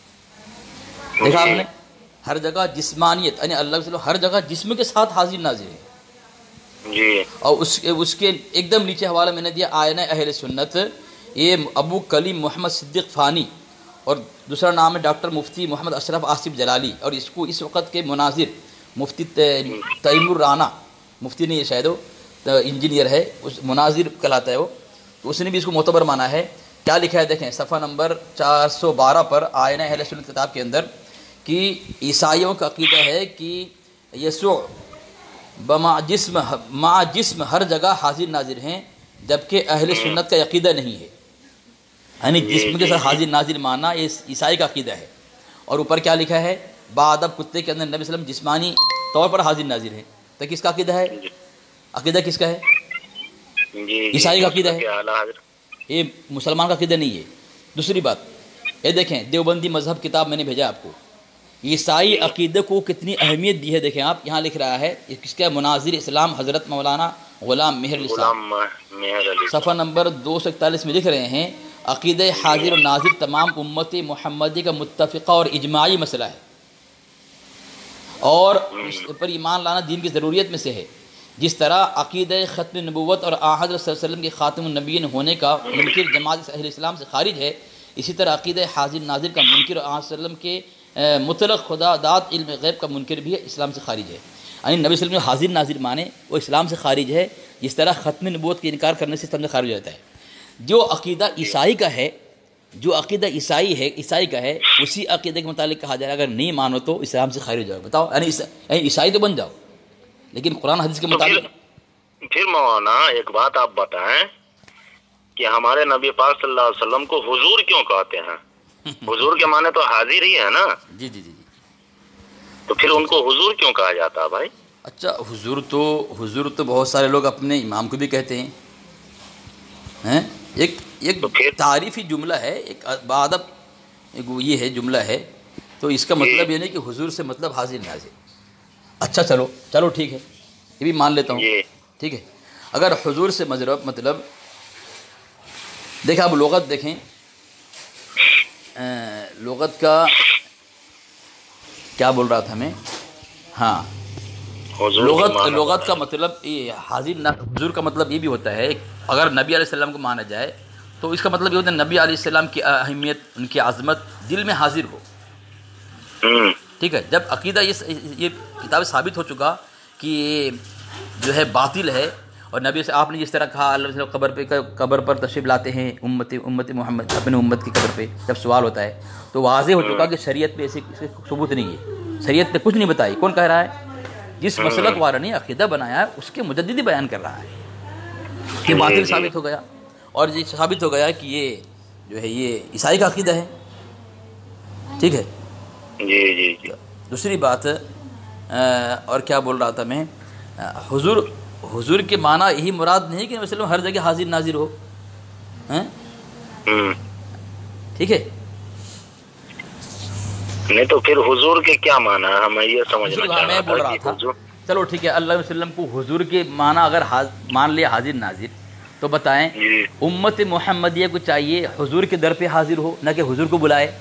دیکھا آپ نے، ہر جگہ جسمانیت یعنی اللہ کے ہر جگہ جسم کے ساتھ حاضر ناظر ہے جی. اور اس اس کے ایک دم نیچے حوالہ میں نے دیا آئینہ اہل سنت. یہ ابو کلیم محمد صدیق فانی اور دوسرا نام ہے ڈاکٹر مفتی محمد اشرف آصف جلالی. اور اس کو اس وقت کے مناظر مفتی تیمور رانا، مفتی نہیں ہے شاید، وہ انجینئر ہے، اس مناظر کہلاتا ہے وہ، تو اس نے بھی اس کو معتبر مانا ہے. کیا لکھا ہے دیکھیں صفحہ نمبر چار سو بارہ پر آئینہ اہل سنت کتاب کے اندر، کہ عیسائیوں کا عقیدہ ہے کہ یسوع بما جسم مع جسم ہر جگہ حاضر ناظر ہیں، جبکہ اہل سنت کا عقیدہ نہیں ہے. یعنی جسم کے ساتھ حاضر ناظر ماننا یہ عیسائی کا عقیدہ ہے. اور اوپر کیا لکھا ہے؟ بادب کتے کے اندر نبی صلی اللہ علیہ وسلم جسمانی طور پر حاضر ناظر ہیں. تو کس کا عقیدہ ہے؟ عقیدہ کس کا ہے؟ عیسائی کا عقیدہ ہے، یہ مسلمان کا عقیدہ نہیں ہے. دوسری بات یہ دیکھیں دیوبندی مذہب کتاب میں نے بھیجا آپ کو، عیسائی عقیدے کو کتنی اہمیت دی ہے. دیکھیں آپ یہاں لکھ رہا ہے کس کا؟ مناظر اسلام حضرت مولانا غلام مہر اسلام، صفحہ نمبر دو سو اکتالیس میں لکھ رہے ہیں عقیدہ حاضر و ناظر تمام امت محمدی کا متفقہ اور اجماعی مسئلہ ہے، اور اس پر ایمان لانا دین کی ضروریت میں سے ہے. جس طرح عقیدہ ختم نبوت اور آن حضرت صلی اللہ علیہ وسلم کے خاتم النبیین ہونے کا منکر جماعت اہل اسلام سے خارج ہے، اسی طرح عقیدہ حاضر ناظر کا منکر اور آن صلی اللہ علیہ وسلم کے مطلق خدا داد علم غیب کا منکر بھی ہے، اسلام سے خارج ہے. یعنی نبی صلی اللہ علیہ وسلم حاضر ناظر مانے وہ اسلام سے خارج ہے، جس طرح ختم نبوت کے انکار کرنے سے اسلام سے خارج ہو جاتا ہے. جو عقیدہ عیسائی کا ہے، جو عقیدہ عیسائی ہے عیسائی کا ہے اسی عقیدے کے متعلق کہا جائے اگر نہیں مانو تو اسلام سے خارج ہو جاؤ. بتاؤ یعنی عیسائی تو بن جاؤ، لیکن قرآن حدیث کے مطابق. پھر مولانا ایک بات آپ بتائیں کہ ہمارے نبی پاک صلی اللہ علیہ وسلم کو حضور کیوں کہتے ہیں؟ حضور کے معنی تو حاضر ہی ہے نا. جی جی جی تو پھر ان کو حضور کیوں کہا جاتا ہے بھائی؟ اچھا حضور تو حضور تو بہت سارے لوگ اپنے امام کو بھی کہتے ہیں. ہیں ایک ایک تعریفی جملہ ہے، ایک بادب ایک یہ ہے جملہ ہے، تو اس کا مطلب یہ نہیں کہ حضور سے مطلب حاضر ناظر. اچھا چلو چلو ٹھیک ہے، یہ بھی مان لیتا ہوں. ٹھیک ہے. اگر حضور سے مطلب مطلب دیکھیں آپ لغت دیکھیں، لغت کا کیا بول رہا تھا میں، ہاں لغت لغت کا مطلب یہ حاضر نہ، حضور کا مطلب یہ بھی ہوتا ہے اگر نبی علیہ السلام کو مانا جائے تو اس کا مطلب یہ ہوتا ہے نبی علیہ السلام کی اہمیت، ان کی عظمت دل میں حاضر ہو. ٹھیک ہے. جب عقیدہ یہ یہ کتاب ثابت ہو چکا کہ یہ جو ہے باطل ہے، اور نبی سے آپ نے جس طرح کہا اللہ وسلم قبر پہ قبر پر تشریف لاتے ہیں امت امت محمد اپنے امت کی قبر پہ جب سوال ہوتا ہے تو واضح ہو چکا کہ شریعت پہ ایسے ثبوت نہیں ہے، شریعت پہ کچھ نہیں بتائی. کون کہہ رہا ہے؟ جس مسلک والا نے عقیدہ بنایا ہے اس کے مجددی بیان کر رہا ہے کہ باطل ثابت ہو گیا، اور یہ ثابت ہو گیا کہ یہ جو ہے یہ عیسائی کا عقیدہ ہے. ٹھیک ہے. جی جی جی. دوسری بات اور کیا بول رہا تھا میں، حضور حضور کے معنی یہی مراد نہیں کہ مثلا ہر جگہ حاضر ناظر ہو. ٹھیک ہے. نہیں تو پھر حضور کے کیا معنی ہے، ہمیں یہ سمجھنا چاہ میں بول رہا تھا. چلو ٹھیک ہے، اللہ علیہ وسلم کو حضور کے معنی اگر مان لیا حاضر ناظر تو بتائیں امت محمدیہ کو چاہیے حضور کے در پہ حاضر ہو، نہ کہ حضور کو بلائے.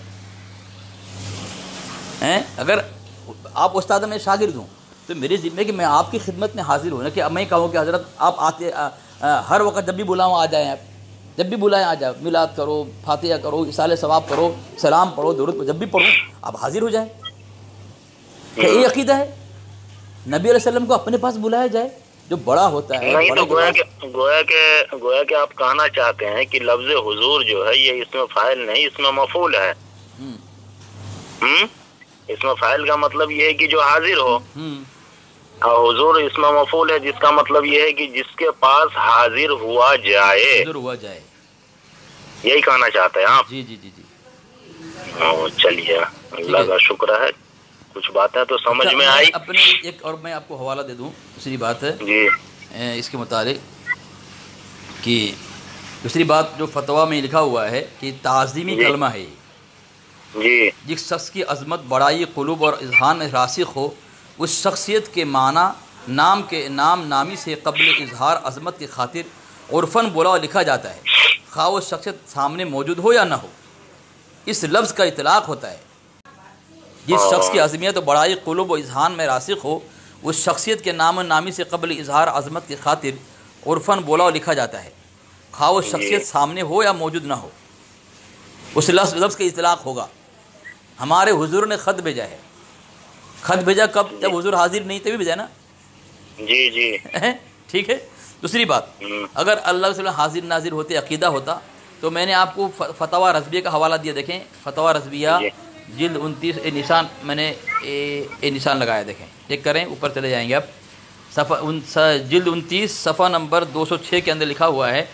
اگر آپ استاد میں شاگرد ہوں تو میرے ذمہ کہ میں آپ کی خدمت میں حاضر ہوں، نہ کہ میں کہوں کہ حضرت آپ آتے ہر وقت جب بھی بلاؤں آ جائیں، آپ جب بھی بلائیں آ جائیں، میلاد کرو، فاتحہ کرو، اصال ثواب کرو، سلام پڑھو، درود جب بھی پڑھو آپ حاضر ہو جائیں. کیا یہ عقیدہ ہے نبی علیہ السلام کو اپنے پاس بلایا جائے جو بڑا ہوتا ہے؟ نہیں تو گویا کہ گویا کہ گویا کہ آپ کہنا چاہتے ہیں کہ لفظ حضور جو ہے یہ اس میں فاعل نہیں، اس میں مفعول ہے. ہم اس میں فاعل کا مطلب یہ ہے کہ جو حاضر ہو، اور حضور اس میں مفعول ہے جس کا مطلب یہ ہے کہ جس کے پاس حاضر ہوا جائے، حضور ہوا جائے. یہی کہنا چاہتے ہیں آپ؟ جی جی جی جی. چلیے اللہ کا شکر ہے، کچھ باتیں تو سمجھ میں آئی. اپنے ایک اور میں آپ کو حوالہ دے دوں، دوسری بات ہے جی اس کے متعلق کہ دوسری بات جو فتویٰ میں لکھا ہوا ہے کہ تعظیمی کلمہ ہے جی. جس شخص کی عظمت بڑائی قلوب اور اذہان میں راسخ ہو، اس شخصیت کے معنی نام کے نام نامی سے قبل اظہار عظمت کی خاطر عرفاً بولا لکھا جاتا ہے، خواہ وہ شخصیت سامنے موجود ہو یا نہ ہو. اس لفظ کا اطلاق ہوتا ہے جس شخص کی عظمت و بڑائی قلوب و اذہان میں راسخ ہو، اس شخصیت کے نام و نامی سے قبل اظہار عظمت کی خاطر عرفاً بولا لکھا جاتا ہے، خواہ وہ شخصیت سامنے ہو یا موجود نہ ہو. اس لفظ لفظ کا اطلاق ہوگا. ہمارے حضور نے خط بھیجا ہے، خط بھیجا کب؟ جب حضور حاضر نہیں تبھی بھیجا نا. جی جی. ٹھیک ہے. دوسری بات، اگر اللہ علیہ وسلم حاضر ناظر ہوتے، عقیدہ ہوتا، تو میں نے آپ کو فتاویٰ رضویہ کا حوالہ دیا. دیکھیں فتاویٰ رضویہ جلد انتیس، اے نشان میں نے اے, اے نشان لگایا، دیکھیں چیک کریں، اوپر چلے جائیں گے آپ. صفحہ جلد انتیس صفحہ نمبر دو سو چھ کے اندر لکھا ہوا ہے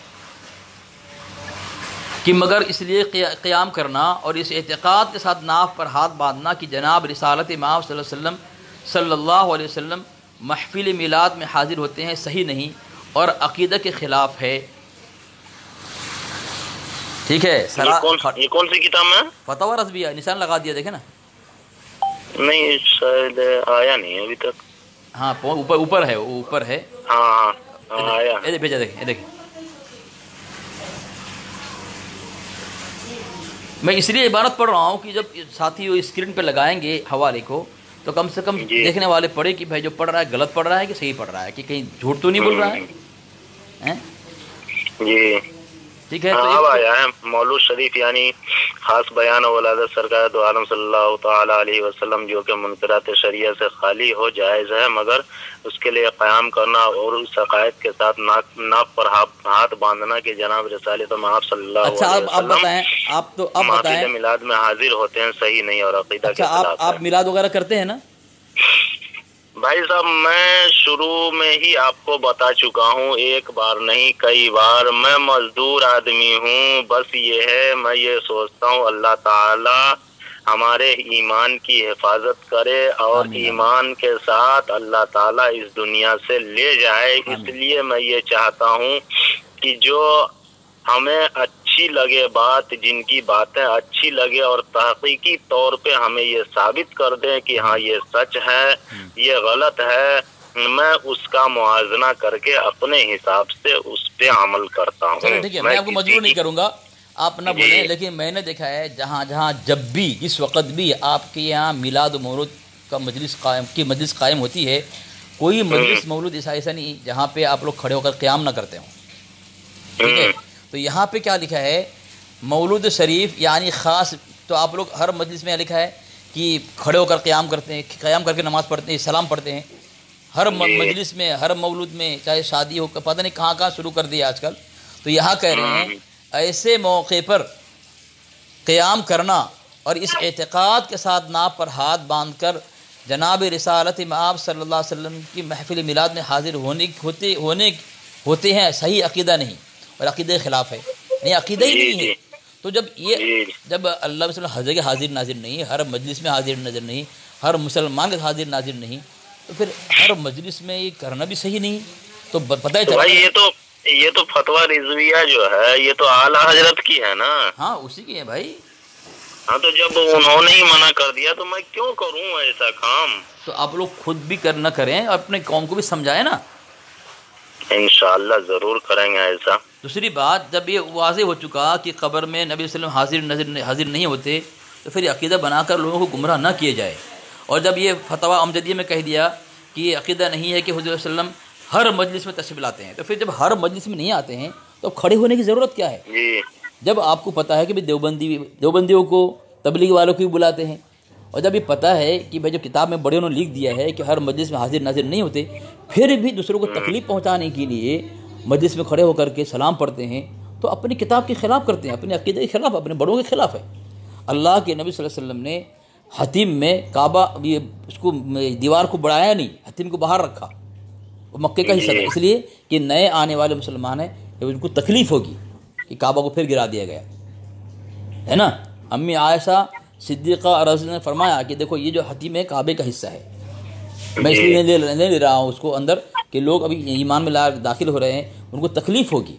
کہ مگر اس لیے قیام کرنا اور اس اعتقاد کے ساتھ ناف پر ہاتھ باندھنا کہ جناب رسالت امام صلی اللہ علیہ وسلم صلی اللہ علیہ وسلم محفل میلاد میں حاضر ہوتے ہیں صحیح نہیں اور عقیدہ کے خلاف ہے. ٹھیک ہے. یہ کون سی کتاب میں؟ فتاویٰ رضویہ، نشان لگا دیا دیکھیں نا. نہیں شاید آیا نہیں ابھی تک. ہاں اوپر اوپر ہے، اوپر ہے. ہاں آیا. یہ بھیجا، دیکھیں دیکھیں. میں اس لیے عبارت پڑھ رہا ہوں کہ جب ساتھی وہ اسکرین پہ لگائیں گے حوالے کو تو کم سے کم دیکھنے والے پڑھے کہ بھائی جو پڑھ رہا ہے غلط پڑھ رہا ہے کہ صحیح پڑھ رہا ہے، کہ کہیں جھوٹ تو نہیں بول رہا ہے. جی ٹھیک ہے. اب آیا ہے مولود شریف یعنی خاص بیان ولادت سرکار دو عالم صلی اللہ تعالی علیہ وسلم جو کہ منکرات شریعہ سے خالی ہو جائز ہے، مگر اس کے لیے قیام کرنا اور اس عقائد کے ساتھ ناک ناک پر ہاتھ باندھنا کہ جناب رسالت آپ صلی اللہ اچھا علیہ آپ بتائیں، آپ تو آپ بتائیں محفل میلاد میں حاضر ہوتے ہیں صحیح نہیں اور عقیدہ کے اچھا خلاف. آپ آپ میلاد وغیرہ کرتے ہیں نا؟ بھائی صاحب میں شروع میں ہی آپ کو بتا چکا ہوں، ایک بار نہیں کئی بار. میں مزدور آدمی ہوں، بس یہ ہے میں یہ سوچتا ہوں اللہ تعالی ہمارے ایمان کی حفاظت کرے اور ایمان کے ساتھ اللہ تعالی اس دنیا سے لے جائے. اس لیے میں یہ چاہتا ہوں کہ جو ہمیں اچھی لگے بات، جن کی باتیں اچھی لگے اور تحقیقی طور پہ ہمیں یہ ثابت کر دیں کہ ہاں یہ سچ ہے، یہ غلط ہے، میں اس کا موازنہ کر کے اپنے حساب سے اس پہ عمل کرتا ہوں. چلو ٹھیک ہے، میں آپ کو مجبور نہیں کروں گا آپ نہ بولیں، لیکن میں نے دیکھا ہے جہاں جہاں جب بھی جس وقت بھی آپ کے یہاں میلاد و مولود کا مجلس قائم کی مجلس قائم ہوتی ہے، کوئی مجلس مولود ایسا ایسا نہیں جہاں پہ آپ لوگ کھڑے ہو کر قیام نہ کرتے ہوں. ٹھیک ہے، تو یہاں پہ کیا لکھا ہے مولود شریف یعنی خاص، تو آپ لوگ ہر مجلس میں لکھا ہے کہ کھڑے ہو کر قیام کرتے ہیں، قیام کر کے نماز پڑھتے ہیں، سلام پڑھتے ہیں. ہر مجلس میں، ہر مولود میں، چاہے شادی ہو، پتہ نہیں کہاں کہاں شروع کر دیا آج کل. تو یہاں کہہ رہے ہیں ایسے موقع پر قیام کرنا اور اس اعتقاد کے ساتھ ناپ پر ہاتھ باندھ کر جناب رسالت مآب صلی اللہ علیہ وسلم کی محفل میلاد میں حاضر ہونے ہوتے ہونے ہوتے ہیں، صحیح عقیدہ نہیں اور عقیدہ کے خلاف ہے، نہیں عقیدہ ہی نہیں ہے. تو جب یہ جب اللہ علیہ وسلم حضرت حاضر ناظر نہیں، ہر مجلس میں حاضر نظر نہیں، ہر مسلمان کے حاضر ناظر نہیں، تو پھر ہر مجلس میں یہ کرنا بھی صحیح نہیں. تو پتہ چلا یہ تو یہ تو فتویٰ رضویہ جو ہے یہ تو اعلیٰ حضرت کی ہے نا. ہاں اسی کی ہے بھائی. ہاں تو جب انہوں نے ہی منع کر دیا تو میں کیوں کروں ایسا کام. تو آپ لوگ خود بھی کر نہ کریں، اپنے قوم کو بھی سمجھائیں نا. انشاءاللہ ضرور کریں گے ایسا. دوسری بات، جب یہ واضح ہو چکا کہ قبر میں نبی صلی اللہ علیہ وسلم حاضر حاضر نہیں ہوتے تو پھر یہ عقیدہ بنا کر لوگوں کو گمراہ نہ کیے جائے. اور جب یہ فتویٰ امجدیہ میں کہہ دیا کہ یہ عقیدہ نہیں ہے کہ حضور صلی اللہ علیہ وسلم ہر مجلس میں تشریف لاتے ہیں، تو پھر جب ہر مجلس میں نہیں آتے ہیں تو کھڑے ہونے کی ضرورت کیا ہے؟ جی جب آپ کو پتہ ہے کہ دیوبندی دیوبندیوں کو، تبلیغ والوں کو بھی بلاتے ہیں، اور جب یہ پتہ ہے کہ بھائی جب کتاب میں بڑے انہوں نے لکھ دیا ہے کہ ہر مجلس میں حاضر ناظر نہیں ہوتے، پھر بھی دوسروں کو تکلیف پہنچانے کے لیے مجلس میں کھڑے ہو کر کے سلام پڑھتے ہیں، تو اپنی کتاب کے خلاف کرتے ہیں، اپنے عقیدے کے خلاف، اپنے بڑوں کے خلاف ہے. اللہ کے نبی صلی اللہ علیہ وسلم نے حتیم میں کعبہ یہ اس کو دیوار کو بڑھایا نہیں، حتیم کو باہر رکھا، وہ مکے کا حصہ تھا، اس لیے کہ نئے آنے والے مسلمان ہیں ان کو تکلیف ہوگی کہ کعبہ کو پھر گرا دیا گیا ہے نا. امی عائشہ صدیقہ رضی اللہ عنہا نے فرمایا کہ دیکھو یہ جو حتیم ہے کعبے کا حصہ ہے، میں اس لیے نہیں لے, لے رہا ہوں اس کو اندر کہ لوگ ابھی ایمان میں لا داخل ہو رہے ہیں، ان کو تکلیف ہوگی،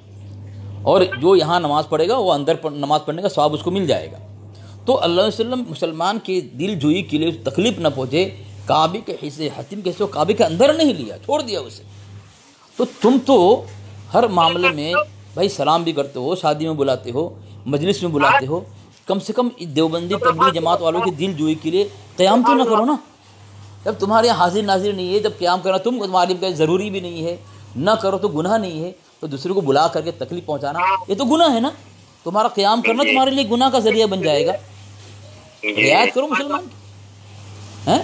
اور جو یہاں نماز پڑھے گا وہ اندر نماز پڑھنے کا ثواب اس کو مل جائے گا. تو اللہ علیہ وسلم مسلمان کی دل جوئی کے لیے تکلیف نہ پہنچے، کعبے کے حصے حتیم کے حصے کو کعبے کے اندر نہیں لیا، چھوڑ دیا اسے. تو تم تو ہر معاملے میں بھائی سلام بھی کرتے ہو، شادی میں بلاتے ہو، مجلس میں بلاتے ہو، کم سے کم دیوبندی تبلیغ جماعت والوں کی دل جوئی کے لیے قیام تو نہ کرو نا. جب تمہارے یہاں حاضر ناظر نہیں ہے، جب قیام کرنا تم تمہارے لیے ضروری بھی نہیں ہے، نہ کرو تو گناہ نہیں ہے، تو دوسرے کو بلا کر کے تکلیف پہنچانا یہ تو گناہ ہے نا. تمہارا قیام کرنا تمہارے لیے گناہ کا ذریعہ بن جائے گا. رعایت کرو مسلمان ہیں.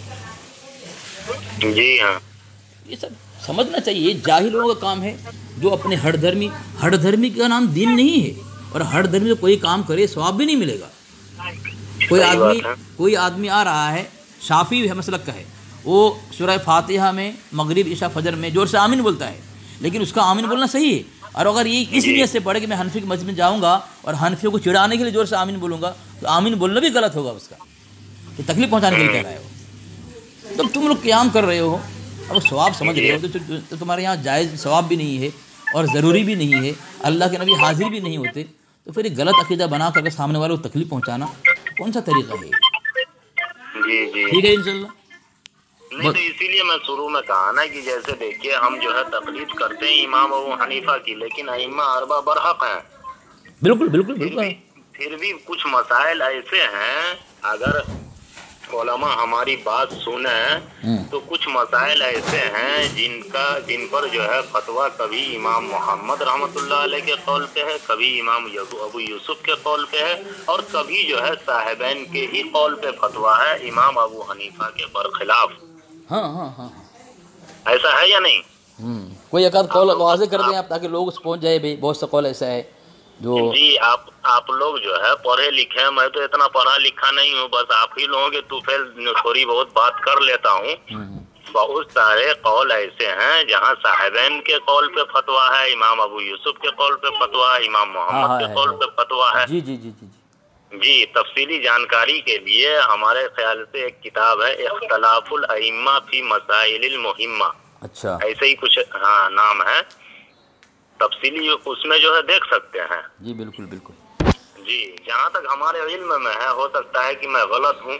جی ہاں، یہ سب سمجھنا چاہیے. جاہل لوگوں کا کام ہے جو اپنے ہر دھرمی، ہر دھرمی کا نام دین نہیں ہے، اور ہر دھرمی میں کوئی کام کرے ثواب بھی نہیں ملے گا. کوئی آدمی کوئی آدمی آ رہا ہے شافعی ہے مسلک کا ہے، وہ سورہ فاتحہ میں مغرب عشاء فجر میں زور سے آمین بولتا ہے، لیکن اس کا آمین بولنا صحیح ہے. اور اگر یہ اس نیت سے پڑھے کہ میں حنفی کی مسجد میں جاؤں گا اور حنفیوں کو چڑھانے کے لیے زور سے آمین بولوں گا، تو آمین بولنا بھی غلط ہوگا، اس کا یہ تکلیف پہنچانے کے لیے کہہ رہا ہے وہ. جب تم لوگ قیام کر رہے ہو اور ثواب سمجھ رہے ہو تو تمہارے یہاں جائز ثواب بھی نہیں ہے اور ضروری بھی نہیں ہے، اللہ کے نبی حاضر بھی نہیں ہوتے، تو پھر یہ غلط عقیدہ بنا کر کے سامنے والوں کو تکلیف پہنچانا کون سا طریقہ ہے؟ جی جی ٹھیک ہے انشاءاللہ. نہیں تو اسی لیے میں شروع میں کہا نا کہ جیسے دیکھیے ہم جو ہے تقلید کرتے ہیں امام ابو حنیفہ کی، لیکن ائمہ اربعہ برحق ہیں. بالکل بالکل پھر بالکل. بھی پھر بھی کچھ مسائل ایسے ہیں، اگر علماء ہماری بات سنیں تو کچھ مسائل ایسے ہیں جن کا جن پر جو ہے فتویٰ کبھی امام محمد رحمۃ اللہ علیہ کے قول پہ ہے، کبھی امام ابو یوسف کے قول پہ ہے، اور کبھی جو ہے صاحبین کے ہی قول پہ فتویٰ ہے امام ابو حنیفہ کے برخلاف. ہاں ہاں ہاں ایسا ہے یا نہیں؟ ہوں کوئی ایک آدھ قول واضح کر دیں آپ تاکہ لوگ اس پہنچ جائے. بھائی بہت سا قول ایسا ہے جو جی آپ آپ لوگ جو ہے پڑھے لکھے ہیں، میں تو اتنا پڑھا لکھا نہیں ہوں، بس آپ ہی لوگوں کے طوفیل تھوڑی بہت بات کر لیتا ہوں. بہت سارے قول ایسے ہیں جہاں صاحبین کے قول پہ فتویٰ ہے، امام ابو یوسف کے قول پہ فتویٰ ہے، امام محمد کے قول پہ فتویٰ ہے. جی جی جی جی جی تفصیلی جانکاری کے لیے ہمارے خیال سے ایک کتاب ہے اختلاف الائمہ فی مسائل المہمہ، اچھا ایسے ہی کچھ ہاں نام ہے، تفصیلی اس میں جو ہے دیکھ سکتے ہیں. جی بالکل بالکل. جی جہاں تک ہمارے علم میں ہے، ہو سکتا ہے کہ میں غلط ہوں،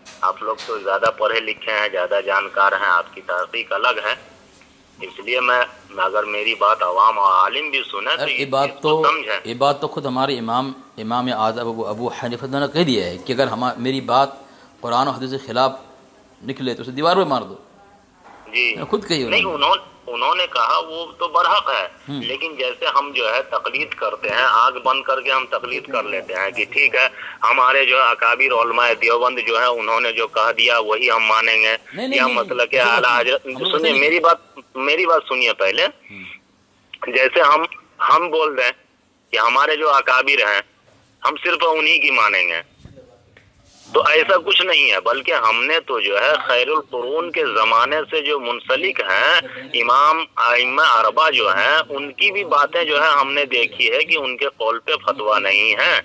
آپ لوگ تو زیادہ پڑھے لکھے ہیں، زیادہ جانکار ہیں، آپ کی تحقیق الگ ہے، اس لیے میں اگر میری بات عوام اور عالم بھی سنے تو یہ بات تو سمجھیں۔ یہ بات تو خود ہمارے امام امام اعظم ابو ابو حنیفہ نے کہہ دیا ہے کہ اگر ہم میری بات قرآن و حدیث کے خلاف نکلے تو اسے دیوار پہ مار دو، جی خود کہی نہیں، انہوں انہوں انہوں نے کہا وہ تو برحق ہے، لیکن جیسے ہم جو ہے تقلید کرتے ہیں، آنکھ بند کر کے ہم تقلید کر لیتے ہیں کہ ٹھیک ہے ہمارے جو ہے اکابر علماء دیوبند جو ہے انہوں نے جو کہہ دیا وہی ہم مانیں گے، یا مسلک کہ اعلیٰ حضرت۔ سنیے میری بات میری بات سنیے پہلے، جیسے ہم ہم بول دیں کہ ہمارے جو اکابر ہیں ہم صرف انہی کی مانیں گے، تو ایسا کچھ نہیں ہے، بلکہ ہم نے تو جو ہے خیر القرون کے زمانے سے جو منسلک ہیں امام ائمہ اربعہ جو ہیں ان کی بھی باتیں جو ہے ہم نے دیکھی ہے کہ ان کے قول پہ فتویٰ نہیں ہے،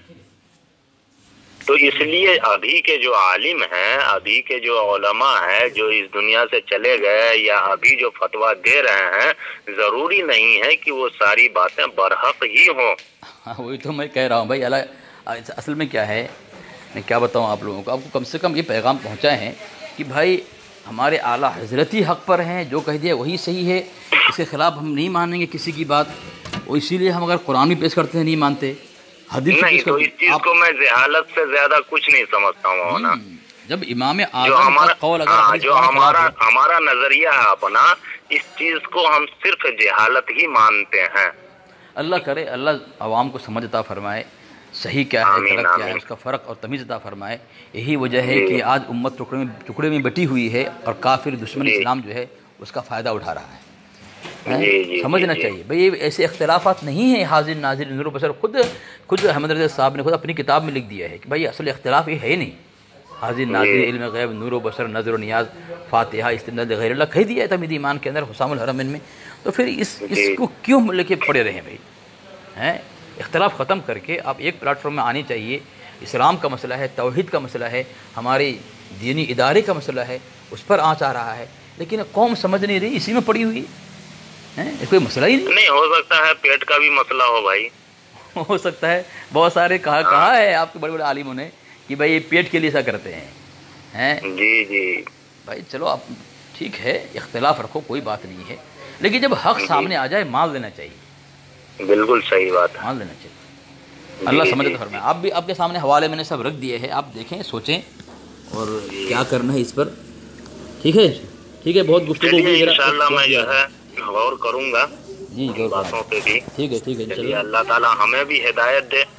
تو اس لیے ابھی کے جو عالم ہیں، ابھی کے جو علماء ہیں جو اس دنیا سے چلے گئے یا ابھی جو فتویٰ دے رہے ہیں، ضروری نہیں ہے کہ وہ ساری باتیں برحق ہی ہوں۔ ہاں وہی تو میں کہہ رہا ہوں بھائی، اللہ اصل میں کیا ہے، میں کیا بتاؤں آپ لوگوں کو، آپ کو کم سے کم یہ پیغام پہنچائے ہیں کہ بھائی ہمارے اعلیٰ حضرت ہی حق پر ہیں، جو کہہ دیا وہی صحیح ہے، اس کے خلاف ہم نہیں مانیں گے کسی کی بات، اور اسی لیے ہم اگر قرآن بھی پیش کرتے ہیں نہیں مانتے، حدیث نہیں تو اس چیز کو میں جہالت سے زیادہ کچھ نہیں سمجھتا ہوں نا، جب امام جو اعظم ہمارا کا قول اگر ہاں حدیث جو قرآن کے خلاف ہمارا ہو، ہمارا نظریہ ہے اپنا، اس چیز کو ہم صرف جہالت ہی مانتے ہیں۔ اللہ کرے اللہ عوام کو سمجھ عطا فرمائے، صحیح کیا ہے آمین غلط کیا ہے آمین اس کا فرق اور تمیز عطا فرمائے۔ یہی وجہ ہے جی کہ آج امت ٹکڑے میں ٹکڑے میں بٹی ہوئی ہے، اور کافر دشمن جی اسلام جو ہے اس کا فائدہ اٹھا رہا ہے۔ ہیں؟ جی جی سمجھنا جی چاہیے بھئی، یہ ایسے اختلافات نہیں ہیں حاضر ناظر نور و بصر، خود خود احمد رضا صاحب نے خود اپنی کتاب میں لکھ دیا ہے کہ بھئی اصل اختلاف یہ ہے نہیں، حاضر ناظر، جی علم غیب، نور و بصر، نظر و نیاز، فاتحہ، استمداد غیر اللہ کہہ دیا ہے تمہید ایمان کے اندر حسام الحرمین میں، تو پھر اس اس جی کو کیوں لے کے پڑے رہے بھئی؟ ہیں اختلاف ختم کر کے آپ ایک پلیٹ فارم میں آنی چاہیے۔ اسلام کا مسئلہ ہے، توحید کا مسئلہ ہے، ہمارے دینی ادارے کا مسئلہ ہے، اس پر آنچ آ رہا ہے، لیکن قوم سمجھ نہیں رہی، اسی میں پڑی ہوئی ہے، یہ کوئی مسئلہ ہی نہیں۔ نہیں ہو سکتا ہے پیٹ کا بھی مسئلہ ہو بھائی، ہو سکتا ہے، بہت سارے کہا کہا ہے آپ کے بڑے بڑے عالموں نے کہ بھائی یہ پیٹ کے لیے ایسا کرتے ہیں ہیں جی جی بھائی چلو آپ ٹھیک ہے، اختلاف رکھو، کوئی بات نہیں ہے، لیکن جب حق سامنے آ جائے مان لینا چاہیے، بالکل صحیح بات ہے۔ مان لینا چاہیے۔ اللہ جی، سمجھتا جی، فرمائے۔ آپ بھی آپ کے سامنے حوالے میں نے سب رکھ دیے ہیں، آپ دیکھیں، سوچیں اور کیا کرنا ہے اس پر، ٹھیک ہے؟ ٹھیک ہے، بہت گفتگو چلیے ہوئی، انشاءاللہ میں جو ہے غور کروں گا جی ان غور باتوں کریں، پہ بھی۔ ٹھیک ہے ٹھیک ہے چلیے انشاءاللہ، اللہ تعالیٰ ہمیں بھی ہدایت دے۔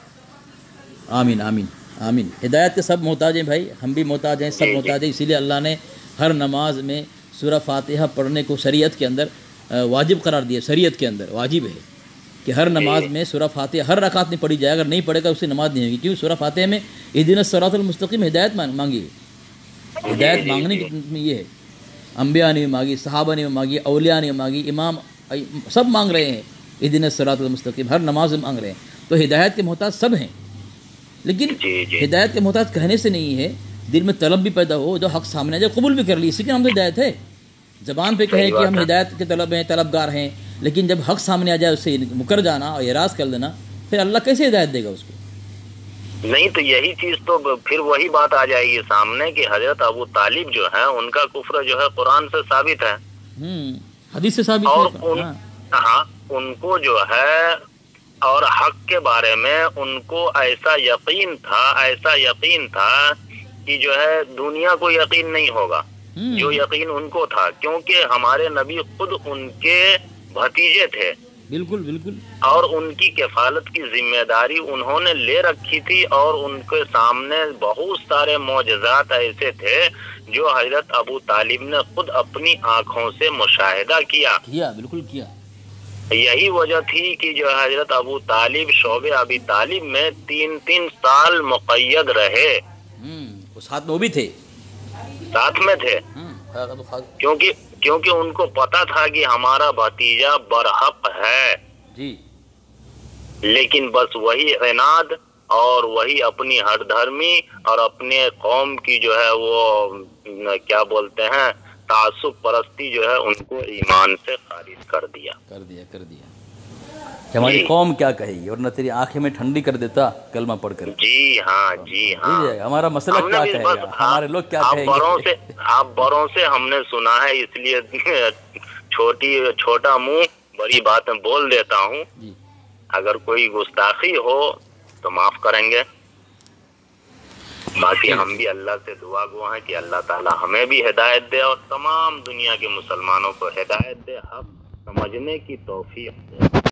آمین آمین آمین۔ ہدایت کے سب محتاج ہیں بھائی، ہم بھی محتاج ہیں، سب جی، جی۔ محتاج ہیں، اسی لیے اللہ نے ہر نماز میں سورہ فاتحہ پڑھنے کو شریعت کے اندر واجب قرار دیا، شریعت کے اندر واجب ہے کہ ہر نماز میں سورہ فاتحہ ہر رکعت میں پڑھی جائے، اگر نہیں پڑھے گا اس سے نماز نہیں ہوگی، کیوں؟ سورہ فاتحہ میں اہدنا الصراط المستقیم ہدایت مانگی ہے، ہدایت مانگنے میں یہ ہے، انبیاء نے بھی مانگی، صحابہ نے بھی مانگی، اولیاء نے بھی مانگی، امام سب مانگ رہے ہیں اہدنا الصراط المستقیم، ہر نماز میں مانگ رہے ہیں، تو ہدایت کے محتاج سب ہیں، لیکن جی جی ہدایت کے محتاج کہنے سے نہیں ہے، دل میں طلب بھی پیدا ہو، جو حق سامنے آ جائے قبول بھی کر لی، اسی کے نام تو ہدایت ہے۔ زبان پہ کہیں کہ ہم ہدایت کے طلب ہیں، طلبگار ہیں، لیکن جب حق سامنے آ جائے اس سے مکر جانا اور اعراض کر دینا، پھر اللہ کیسے ہدایت دے گا اس کو؟ نہیں تو یہی چیز تو پھر وہی بات آ جائے گی سامنے کہ حضرت ابو طالب جو ہے ان کا کفر جو ہے قرآن سے ثابت ہے، ہوں حدیث سے ثابت اور ہے، ان ہاں ہاں ان کو جو ہے اور حق کے بارے میں ان کو ایسا یقین تھا ایسا یقین تھا کہ جو ہے دنیا کو یقین نہیں ہوگا ہوں جو یقین ان کو تھا، کیونکہ ہمارے نبی خود ان کے بھتیجے تھے بالکل بالکل، اور ان کی کفالت کی ذمہ داری انہوں نے لے رکھی تھی، اور ان کے سامنے بہت سارے معجزات ایسے تھے جو حضرت ابو طالب نے خود اپنی آنکھوں سے مشاہدہ کیا۔ کیا بالکل کیا، یہی وجہ تھی کہ جو حضرت ابو طالب شعبہ ابی طالب میں تین تین سال مقید رہے، ہوں اس ہاتھ میں وہ بھی تھے، ساتھ میں تھے، ہوں خیر تو خیر، کیونکہ کیونکہ ان کو پتا تھا کہ ہمارا بھتیجا برحق ہے، جی لیکن بس وہی عناد اور وہی اپنی ہٹ دھرمی اور اپنے قوم کی جو ہے وہ کیا بولتے ہیں تعصب پرستی جو ہے ان کو ایمان سے خارج کر دیا کر دیا کر دیا کہ ہماری جی قوم کیا کہے گی، ورنہ تیری آنکھیں میں ٹھنڈی کر دیتا کلمہ پڑھ کر۔ جی ہاں جی ہاں، ٹھیک ہے، ہمارا مسئلہ ہم نے کیا بھی کہے بس گا، ہمارے لوگ کیا آپ کہیں بڑوں گے۔ سے آپ بڑوں سے ہم نے سنا ہے، اس لیے چھوٹی چھوٹا منہ بڑی باتیں بول دیتا ہوں۔ جی اگر کوئی گستاخی ہو تو معاف کریں گے، باقی ہم بھی اللہ سے دعا گو ہیں کہ اللہ تعالی ہمیں بھی ہدایت دے اور تمام دنیا کے مسلمانوں کو ہدایت دے، حق سمجھنے کی توفیق دے۔